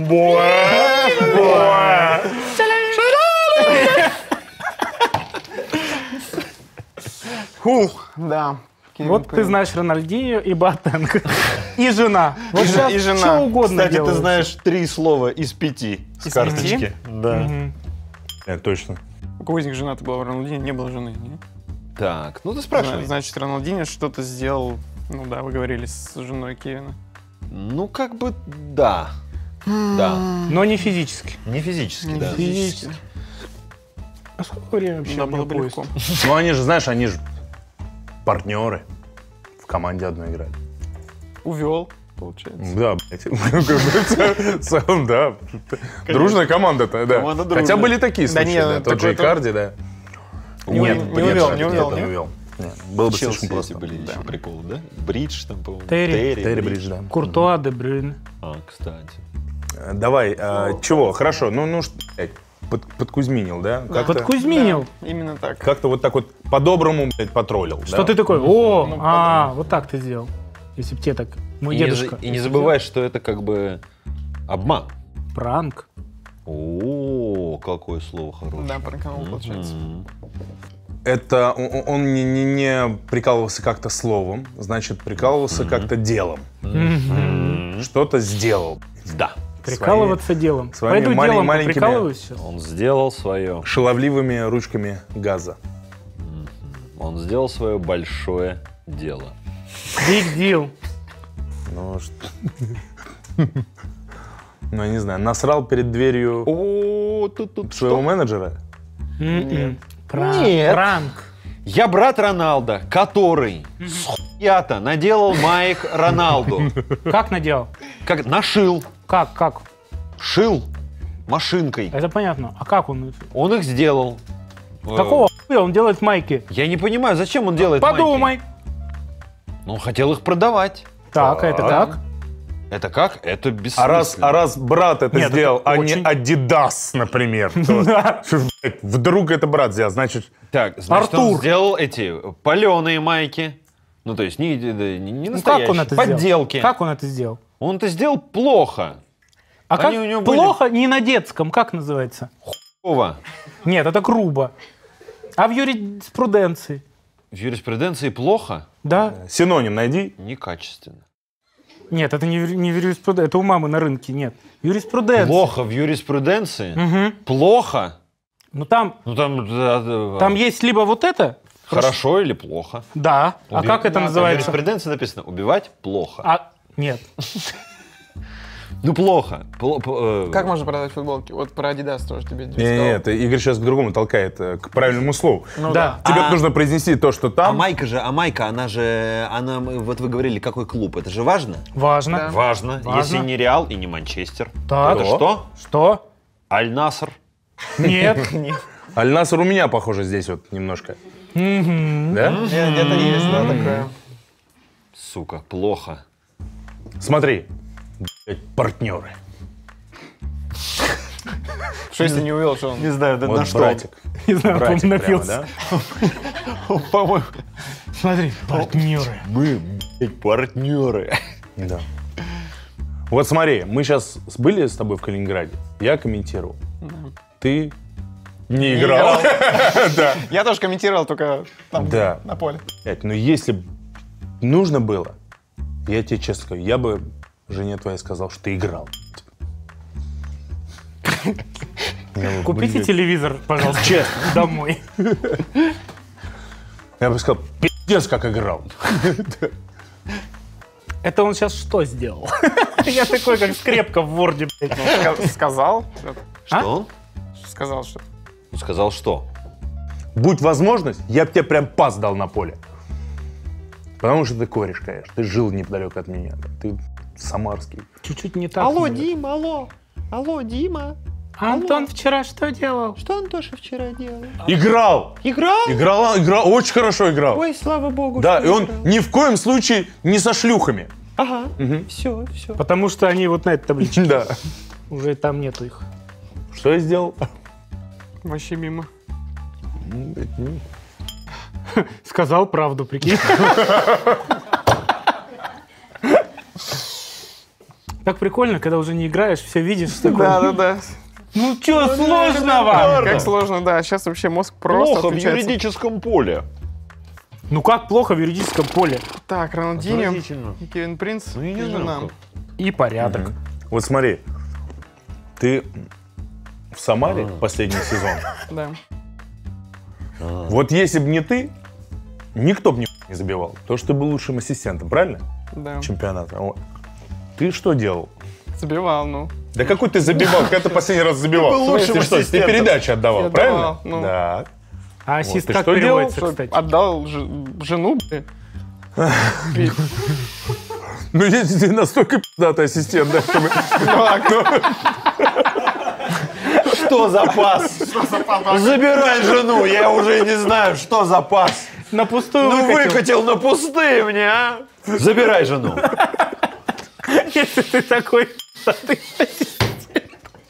Хух, да. Кевин Вот ты Принц. знаешь Рональдинho и Ботенг. И жена. Вот И жена- сейчас и жена. что угодно Кстати, ты делают. знаешь три слова из пяти с Из карточки. пяти? Да. Мгм. Э, точно. У кого из них жена-то была? У Роналдини не было жены, не? Так, ну ты Зна- спрашивай. Значит, Роналдини что-то сделал, ну да, вы говорили, с женой Кевина. Ну, как бы, да. Да. Но не физически. Не физически, Не да. физически. А сколько времени вообще Да, у него было бы поезд? легко. Ну, они же, знаешь, они же партнеры. В команде одной играли. Увел, получается. Да, блядь. В целом, да. Дружная команда-то, да. Команда дружная. Хотя были такие Да случаи, не, да. Тот же такой-то- Икарди, да. Не Нет, увел, не нет, увел, нет, не увел, нет, нет? не увел. Нет, было бы Челси слишком эти просто. были Да. еще приколы, да? Бридж там, по-моему. Терри. Терри Бридж, да. Куртуа, Де Брюйне. А, кстати. Э, Давай, а, чего? Хорошо, ну, ну, что, блядь, под- подкузьминил, да? Как-то, Подкузьминил. Да, именно так. как-то вот так вот по-доброму, блядь, потроллил, Что да? ты такой? О, Ну, а, вот так ты сделал. Если бы тебе так, мой И не, дедушка. за- и не забывай, что это как бы обман. Пранк. О, какое слово хорошее. Да, пранковал, получается. М. Это он, он не, не- не прикалывался как-то словом, значит, прикалывался как-то делом. Что-то сделал. Да. Прикалываться делом. своими Пойду малень- делом маленькими- прикалываюсь сейчас. Он сделал свое. Шаловливыми ручками газа. Он сделал свое большое дело. Big deal. Ну, что... Ну, я не знаю, насрал перед дверью О, тут тут своего менеджера? М-м. Пранк. Нет. Пранк. Я брат Роналда, который с хуя-то наделал маек Роналду. Как наделал? Как нашил. Как, как? Шил машинкой. Это понятно. А как он? Он их сделал. Какого хуя он делает майки? Я не понимаю, зачем он делает майки? Подумай. Ну, он хотел их продавать. Так, а это как? Это как? Это бессмысленно. А раз, а раз брат это Нет, сделал, это а очень- не Adidas, например, то что ж, блядь, вдруг это брат сделал, значит... Так, значит, он Артур. сделал эти паленые майки. Ну, то есть не, не, не Ну, настоящие. как он это подделки. сделал? Как он это сделал? Он это сделал плохо. А Они как у него были- плохо не на детском, как называется? Ова. Нет, это грубо. А в юриспруденции? В юриспруденции плохо? Да? Синоним найди. Некачественно. Нет, это не, в- не в юриспруденции, это у мамы на рынке, нет. Юриспруденция. Плохо в юриспруденции? Мгм. Плохо? Ну там, Ну, там... да, да, там есть либо вот это, Хорошо или плохо? да, а Уби- как это Да, В называется? юриспруденции написано «убивать плохо». А, нет. Ну, плохо. Пло- п- э, Как можно продать футболки? Вот про Adidas тоже тебе Не, сказал. не, это Игорь сейчас к другому толкает, э, к правильному слову. Ну Да. Тебе А- нужно произнести то, что А там. майка же, а майка, она же, она, вот вы говорили, какой клуб, это же важно? Важно. Да. Важно. Важно. Если не Реал и не Манчестер, Так. это что? Что? Аль-Наср. Нет. Аль-Наср у меня, похоже, здесь вот немножко. Да? Нет, где-то есть, да, такое. Сука, плохо. Смотри, блядь, партнеры. Что если не увидел, что он... Не знаю, да Вот братик. Не знаю, Братик помню, прямо, напился. да? По-моему, Смотри, партнеры. мы, блядь, партнеры. Да. Вот смотри, мы сейчас были с тобой в Калининграде. Я комментировал. Ты не играл. Да. Я тоже комментировал, только там, Да. на поле. Блядь, ну если б нужно было, я тебе честно скажу, я бы жене твоей сказал, что ты играл. Я бы, Купите блядь, телевизор, пожалуйста, Честно. домой. Я бы сказал, пиздец, как играл. Это он сейчас что сделал? Я такой, как скрепка в Ворде, блядь. Ска- Сказал? Что А? он? Сказал, что... Он сказал, что? Будь возможность, я бы тебе прям пас дал на поле. Потому что ты кореш, конечно. Ты жил неподалеку от меня. Ты самарский. Чуть-чуть не так. Алло, было. Дима, алло. Алло, Дима. А Антон вчера что делал? Что Антоша вчера делал? Играл! Играл? Играл, играл, очень хорошо играл. Ой, слава богу. Да, что и он играл. ни в коем случае не со шлюхами. Ага, все, все. Потому что они вот на этой табличке. Да. Уже там нету их. Что я сделал? Вообще мимо. Сказал правду, прикинь. Так прикольно, когда уже не играешь, все видишь. такой, Да, да, да. Ну что сложного? Как сложно, да. Сейчас вообще мозг просто Плохо в отключается. юридическом поле. Ну как плохо в юридическом поле? Так, Роналдинho, Отвратительно. и Кевин Принц, Ну, я не и знаю, жена. как. И порядок. Вот смотри, ты в Самаре последний сезон. Да. Вот если бы не ты, никто бы не забивал. Потому что ты был лучшим ассистентом, правильно? Да. Чемпионата. Вот. Ты что делал? Забивал, ну. Да какой ты забивал? Когда ты последний раз забивал? Ты был лучшим Ты что, ты ассистентом. передачи отдавал, Я правильно? давал, ну. Да. А ассист ты как что переводится, Что, кстати? отдал ж- жену, блин. Ну, если ты настолько пиздатый ассистент, да, чтобы... Что за пас? Забирай жену, я уже не знаю, что за пас. На пустую Ну выкатил. выкатил на пустые мне, а? Забирай жену. Если ты такой пиздатый ассистент.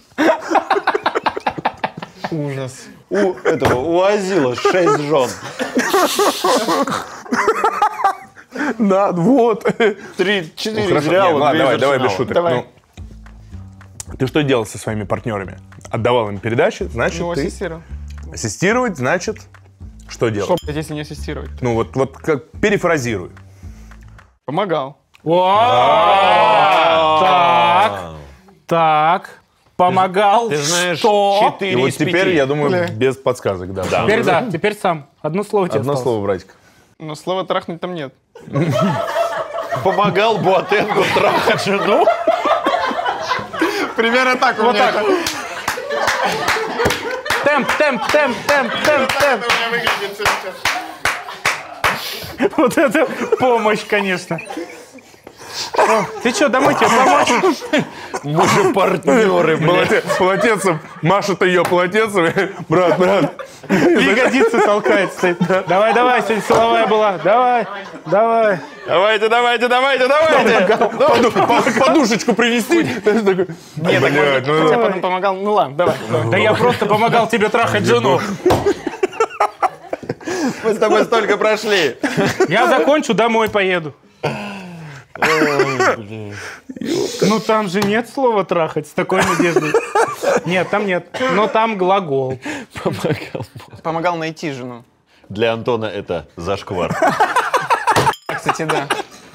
Ужас. У этого, у Азила шесть жен. Да, вот. Три, четыре Хорошо, из Реала, нет, ладно, две давай, из давай без Арсенала. шуток. Давай. Ну, ты что делал со своими партнерами? Отдавал им передачи, значит, Ну, ты... ассистировал. Ассистировать, значит, что делать? Что, блядь, если не ассистировать? Ну, вот, вот как перефразируй. Помогал. Так, так. Помогал. Ты знаешь, что? четыре И вот из теперь, пяти. я думаю, Бля. без подсказок, да. Теперь да, теперь сам. Одно слово тебе Одно осталось. слово, братик. Но слова трахнуть там нет. Помогал Буатенгу трахать жену. Примерно так у меня. это. Темп, темп, темп, темп, темп, темп. Вот это помощь, конечно. О, ты что, домой тебе помочь? Мы же партнеры, блядь. Полотенцем, машет ее полотенцем. Брат, брат. Ягодицы толкает, стоит. Давай, давай, сегодня силовая была. Давай, давай. Давайте, давайте, давайте, давайте. Поду- по- Подушечку принести. Нет, так может, ну хотя потом помогал. Ну ладно, давай. Да я просто помогал тебе трахать жену. Мы с тобой столько прошли. Я закончу, домой поеду. Ну там же нет слова трахать с такой надеждой. Нет, там нет. Но там глагол. Помогал. Помогал найти жену. Для Антона это зашквар. Кстати, да.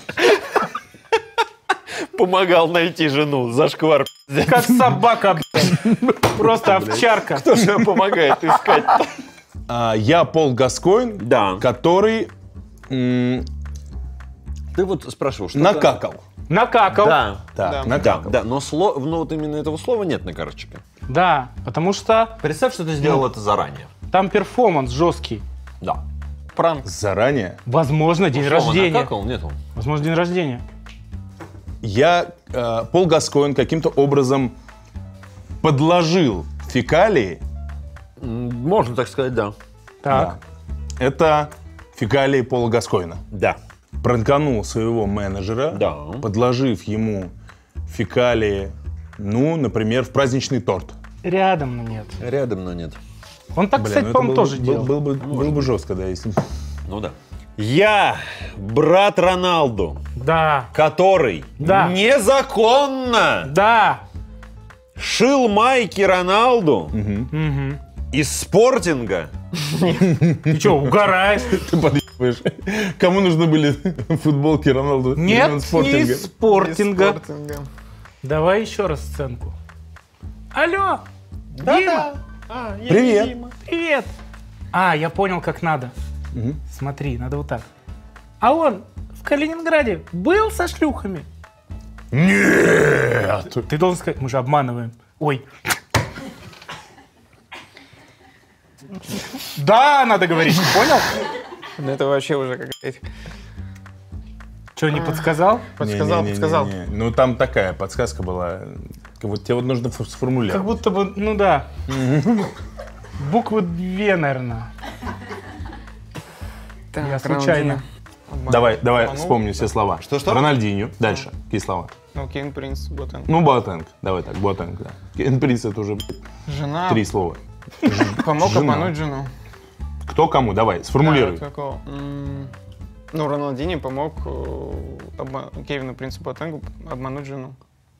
Помогал найти жену. Зашквар. Как собака, блядь. Просто овчарка. Кто же помогает искать? А, Я Пол Гаскоин, Да. который м, Ты вот спрашивал, что накакал. Накакал. Да. Так, Да. Да, накакал. да, но сло, ну вот именно этого слова нет на карточке. Да, потому что Представь, что ты сделал это заранее. там перформанс жесткий. Да. Пранк. Заранее. Возможно, день Слова рождения. накакал? Нету. Возможно, день рождения. Я, э, Пол Гаскоин, каким-то образом подложил фекалии. М, Можно так сказать, да. Так. Да. Это фекалии Пола Гаскоина. Да. Пранканул своего менеджера, Да. подложив ему фекалии, ну, например, в праздничный торт. Рядом, но нет. Рядом, но нет. Он так, Блин, кстати, ну это по-моему, было- тоже был- делал. Было бы, было бы жестко, да, если... Ну да. Я брат Роналду, Да, который Да. незаконно да. шил майки Роналду Мгм. из спортинга. Ты что, угораешь? Ты подъебаешь. Кому нужны были футболки Роналду? Нет, времен спортинга? не спортинга. Спортинга. Давай еще раз сценку. Алло, Дима, Привет. привет. А, я понял, как надо. Смотри, надо вот так. А он в Калининграде был со шлюхами? Нет! Ты должен сказать, мы же обманываем. Ой. Да, надо говорить, понял? Ну это вообще уже какая-то... Что, не подсказал? Подсказал, Не-не-не-не-не. подсказал. Ну, там такая подсказка была. Вот тебе вот нужно ф- сформулировать. Как будто бы, ну да. Буквы две, наверное. Так, Я случайно. Рональдинho. Давай, давай, Обманул. вспомни все слова. Что-что? Рональдинho. Дальше. Какие слова? Ну, Кейн Принц, Ботен. Ну, Боатенг. Давай так, Боатенг, да. Кен Принц это уже Жена. три слова. Помог Жена. обмануть жену. Кто кому? Давай, сформулируй. Да, какого? М, Ну, Роналдини помог э, обма- Кевину Принцу Ботенгу обмануть жену.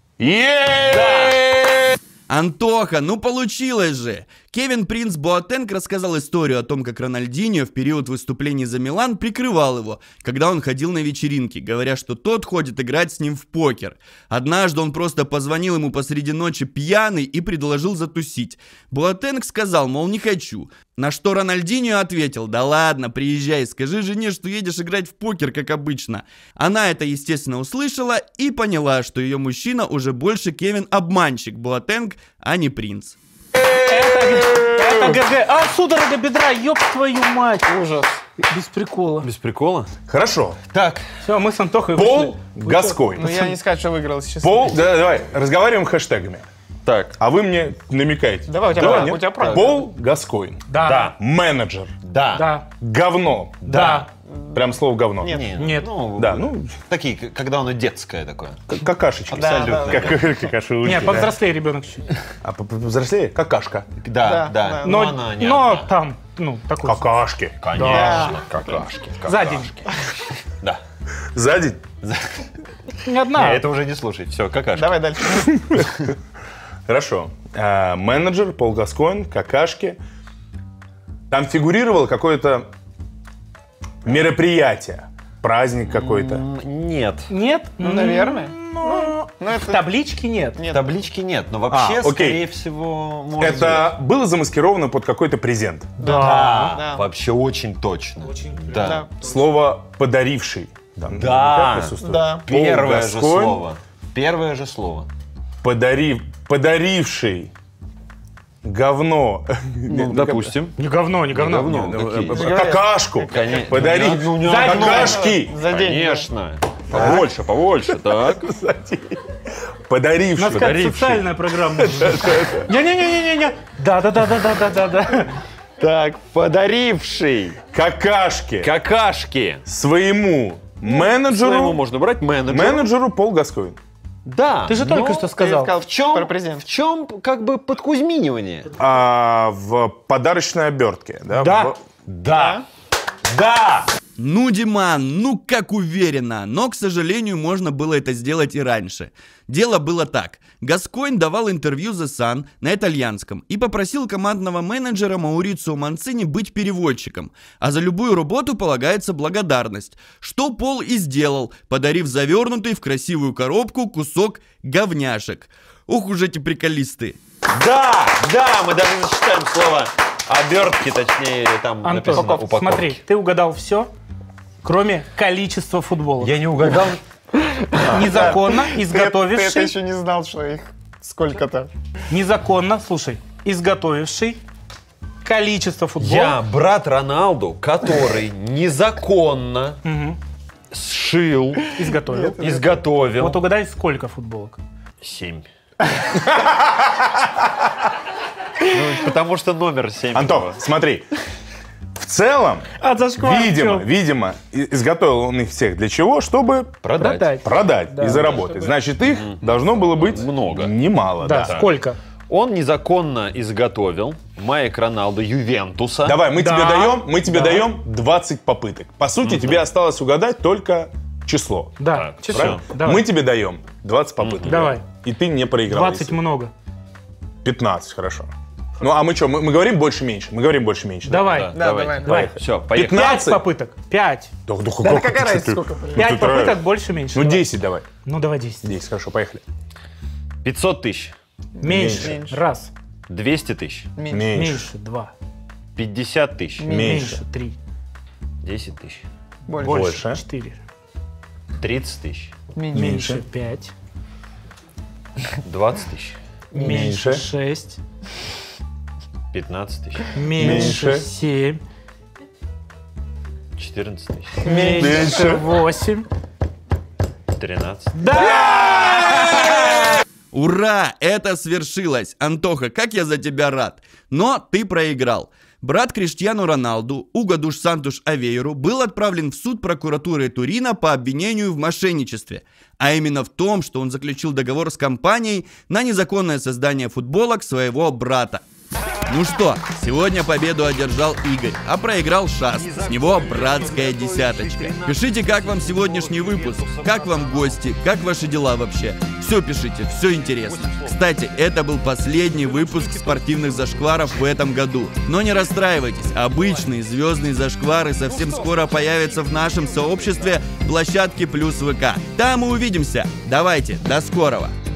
Е-е-е! Антоха, ну получилось же! Кевин Принц Боатенг рассказал историю о том, как Рональдиньо в период выступлений за Милан прикрывал его, когда он ходил на вечеринки, говоря, что тот ходит играть с ним в покер. Однажды он просто позвонил ему посреди ночи пьяный и предложил затусить. Боатенг сказал, мол, не хочу. На что Рональдиньо ответил, да ладно, приезжай, скажи жене, что едешь играть в покер, как обычно. Она это, естественно, услышала и поняла, что ее мужчина уже больше Кевин-обманщик Боатенг, а не принц. Это ГГ. А, судорога бедра, ёб твою мать. Ужас. Без прикола. Без прикола. Хорошо. Так. Все, мы с Антохой Пол вышли. Гаскоин. Ну, я не сказать, что выиграл сейчас. Пол, да, давай, разговариваем хэштегами. Так. А вы мне намекаете. Давай, у тебя Давай, правда, нет? у тебя правда. Пол Гаскоин. Да. Менеджер. Да. Да. Говно. Да. Прям слово говно. Нет. Нет. Нет. Ну, Да, ну, такие, к- когда оно детское такое. к- какашечки. Да, да, да. Как- Какашушки, Нет, да. повзрослее ребенок чуть. А по- по- повзрослее? Какашка. Да, Да, да. да. Но, Но она не но одна. там, ну, такой. Какашки. Конечно, какашки. За день. Да. За день? Не одна. Не, это уже не слушай. Все, какашки. Давай дальше. Хорошо. А, менеджер, Пол Гаскоин, какашки. Там фигурировало какое-то мероприятие. Праздник какой-то. М, Нет. Нет? Ну, наверное. Ну, Ну, это... таблички нет. Нет. Таблички нет, но вообще, А, окей. скорее всего, может Это было замаскировано под какой-то презент. быть. Да. Да, Да. вообще очень точно. Да. Да. Слово «подаривший». Там Да. наверняка присутствует. Да. Пол Первое же Гаскоин, слово. Первое же слово. Подарив, подаривший говно. Ну, допустим. Не говно, не говно. говно. Ну, Какие? Какашку Конечно. подарить. Ну, не За Какашки. За день. Конечно. Побольше, побольше, так. У нас Подаривший. как Подаривший. социальная программа. Не-не-не-не-не. Да-да-да-да-да-да. Так, подаривший Какашки. какашки. Своему Своему менеджеру. можно брать менеджеру. Менеджеру Пол Гаскоин. Да. Ты же но только что сказал. сказал В чем, про презент. в чем как бы подкузьминивание? А, в подарочной обертке. Да. Да. В- Да. Да. Ну, Диман, ну как уверенно. Но, к сожалению, можно было это сделать и раньше. Дело было так. Гаскойн давал интервью The Sun на итальянском и попросил командного менеджера Маурицио Манцини быть переводчиком. А за любую работу полагается благодарность. Что Пол и сделал, подарив завернутый в красивую коробку кусок говняшек. Ух уж эти приколисты. Да, да, мы даже зачитаем слово обертки, точнее, там написано Антон, упаковки. смотри, ты угадал все, кроме количества футболок. Я не угадал. Незаконно Ты, ты это изготовивший, еще не знал, что их сколько-то. незаконно, слушай, изготовивший количество футболок. Я брат Роналду, который незаконно Мгм. сшил, Изготовил. изготовил. Вот угадай, сколько футболок? Семь. Ну, потому что номер семь. Антон, смотри. В целом, А зашквар видимо, в чём? видимо, и- изготовил он их всех для чего? Чтобы Продать. Продать. продать Да. и заработать. Значит, их должно было быть Много. немало. Да, Да. сколько? Он незаконно изготовил Майк Роналду Ювентуса. Давай, мы Да. тебе даем, мы тебе Да. даем двадцать попыток. По сути, тебе осталось угадать только число. Да, Так, число. Правильно? Давай. Мы тебе даем двадцать попыток. Давай. И ты не проиграл. двадцать если- много. пятнадцать, хорошо. Ну, а мы что, мы, мы говорим больше-меньше? Мы говорим больше-меньше. Давай. Да, Да, давай. давай, давай. Все, поехали. Пять пятнадцать? попыток. Пять. Да, да, Да как какая ты, разница, ты- сколько? ну, Пять ты попыток, травишь. больше-меньше. Ну, Давай. десять давай. Ну, давай десять. десять, хорошо, поехали. пятьсот тысяч. Меньше. Меньше. Раз. двести тысяч. Меньше. Меньше. Меньше. Два. пятьдесят тысяч. Меньше. Три. десять тысяч. Больше. Больше. Четыре. тридцать тысяч. Меньше. Меньше. Пять. двадцать тысяч. Меньше. Меньше. Шесть. пятнадцать тысяч. Меньше. Меньше. Семь. четырнадцать тысяч. Меньше. Меньше. Восемь. тринадцать. Ура! Это свершилось! Антоха, как я за тебя рад! Но ты проиграл. Брат Криштиану Роналду, Уго душ Сантуш Авейру, был отправлен в суд прокуратуры Турина по обвинению в мошенничестве. А именно в том, что он заключил договор с компанией на незаконное создание футболок своего брата. Ну что, сегодня победу одержал Игорь, а проиграл Шаст. С него братская десяточка. Пишите, как вам сегодняшний выпуск, как вам гости, как ваши дела вообще. Все пишите, все интересно. Кстати, это был последний выпуск спортивных зашкваров в этом году. Но не расстраивайтесь, обычные звездные зашквары совсем скоро появятся в нашем сообществе площадке Плюс ВК. Там мы увидимся. Давайте, до скорого.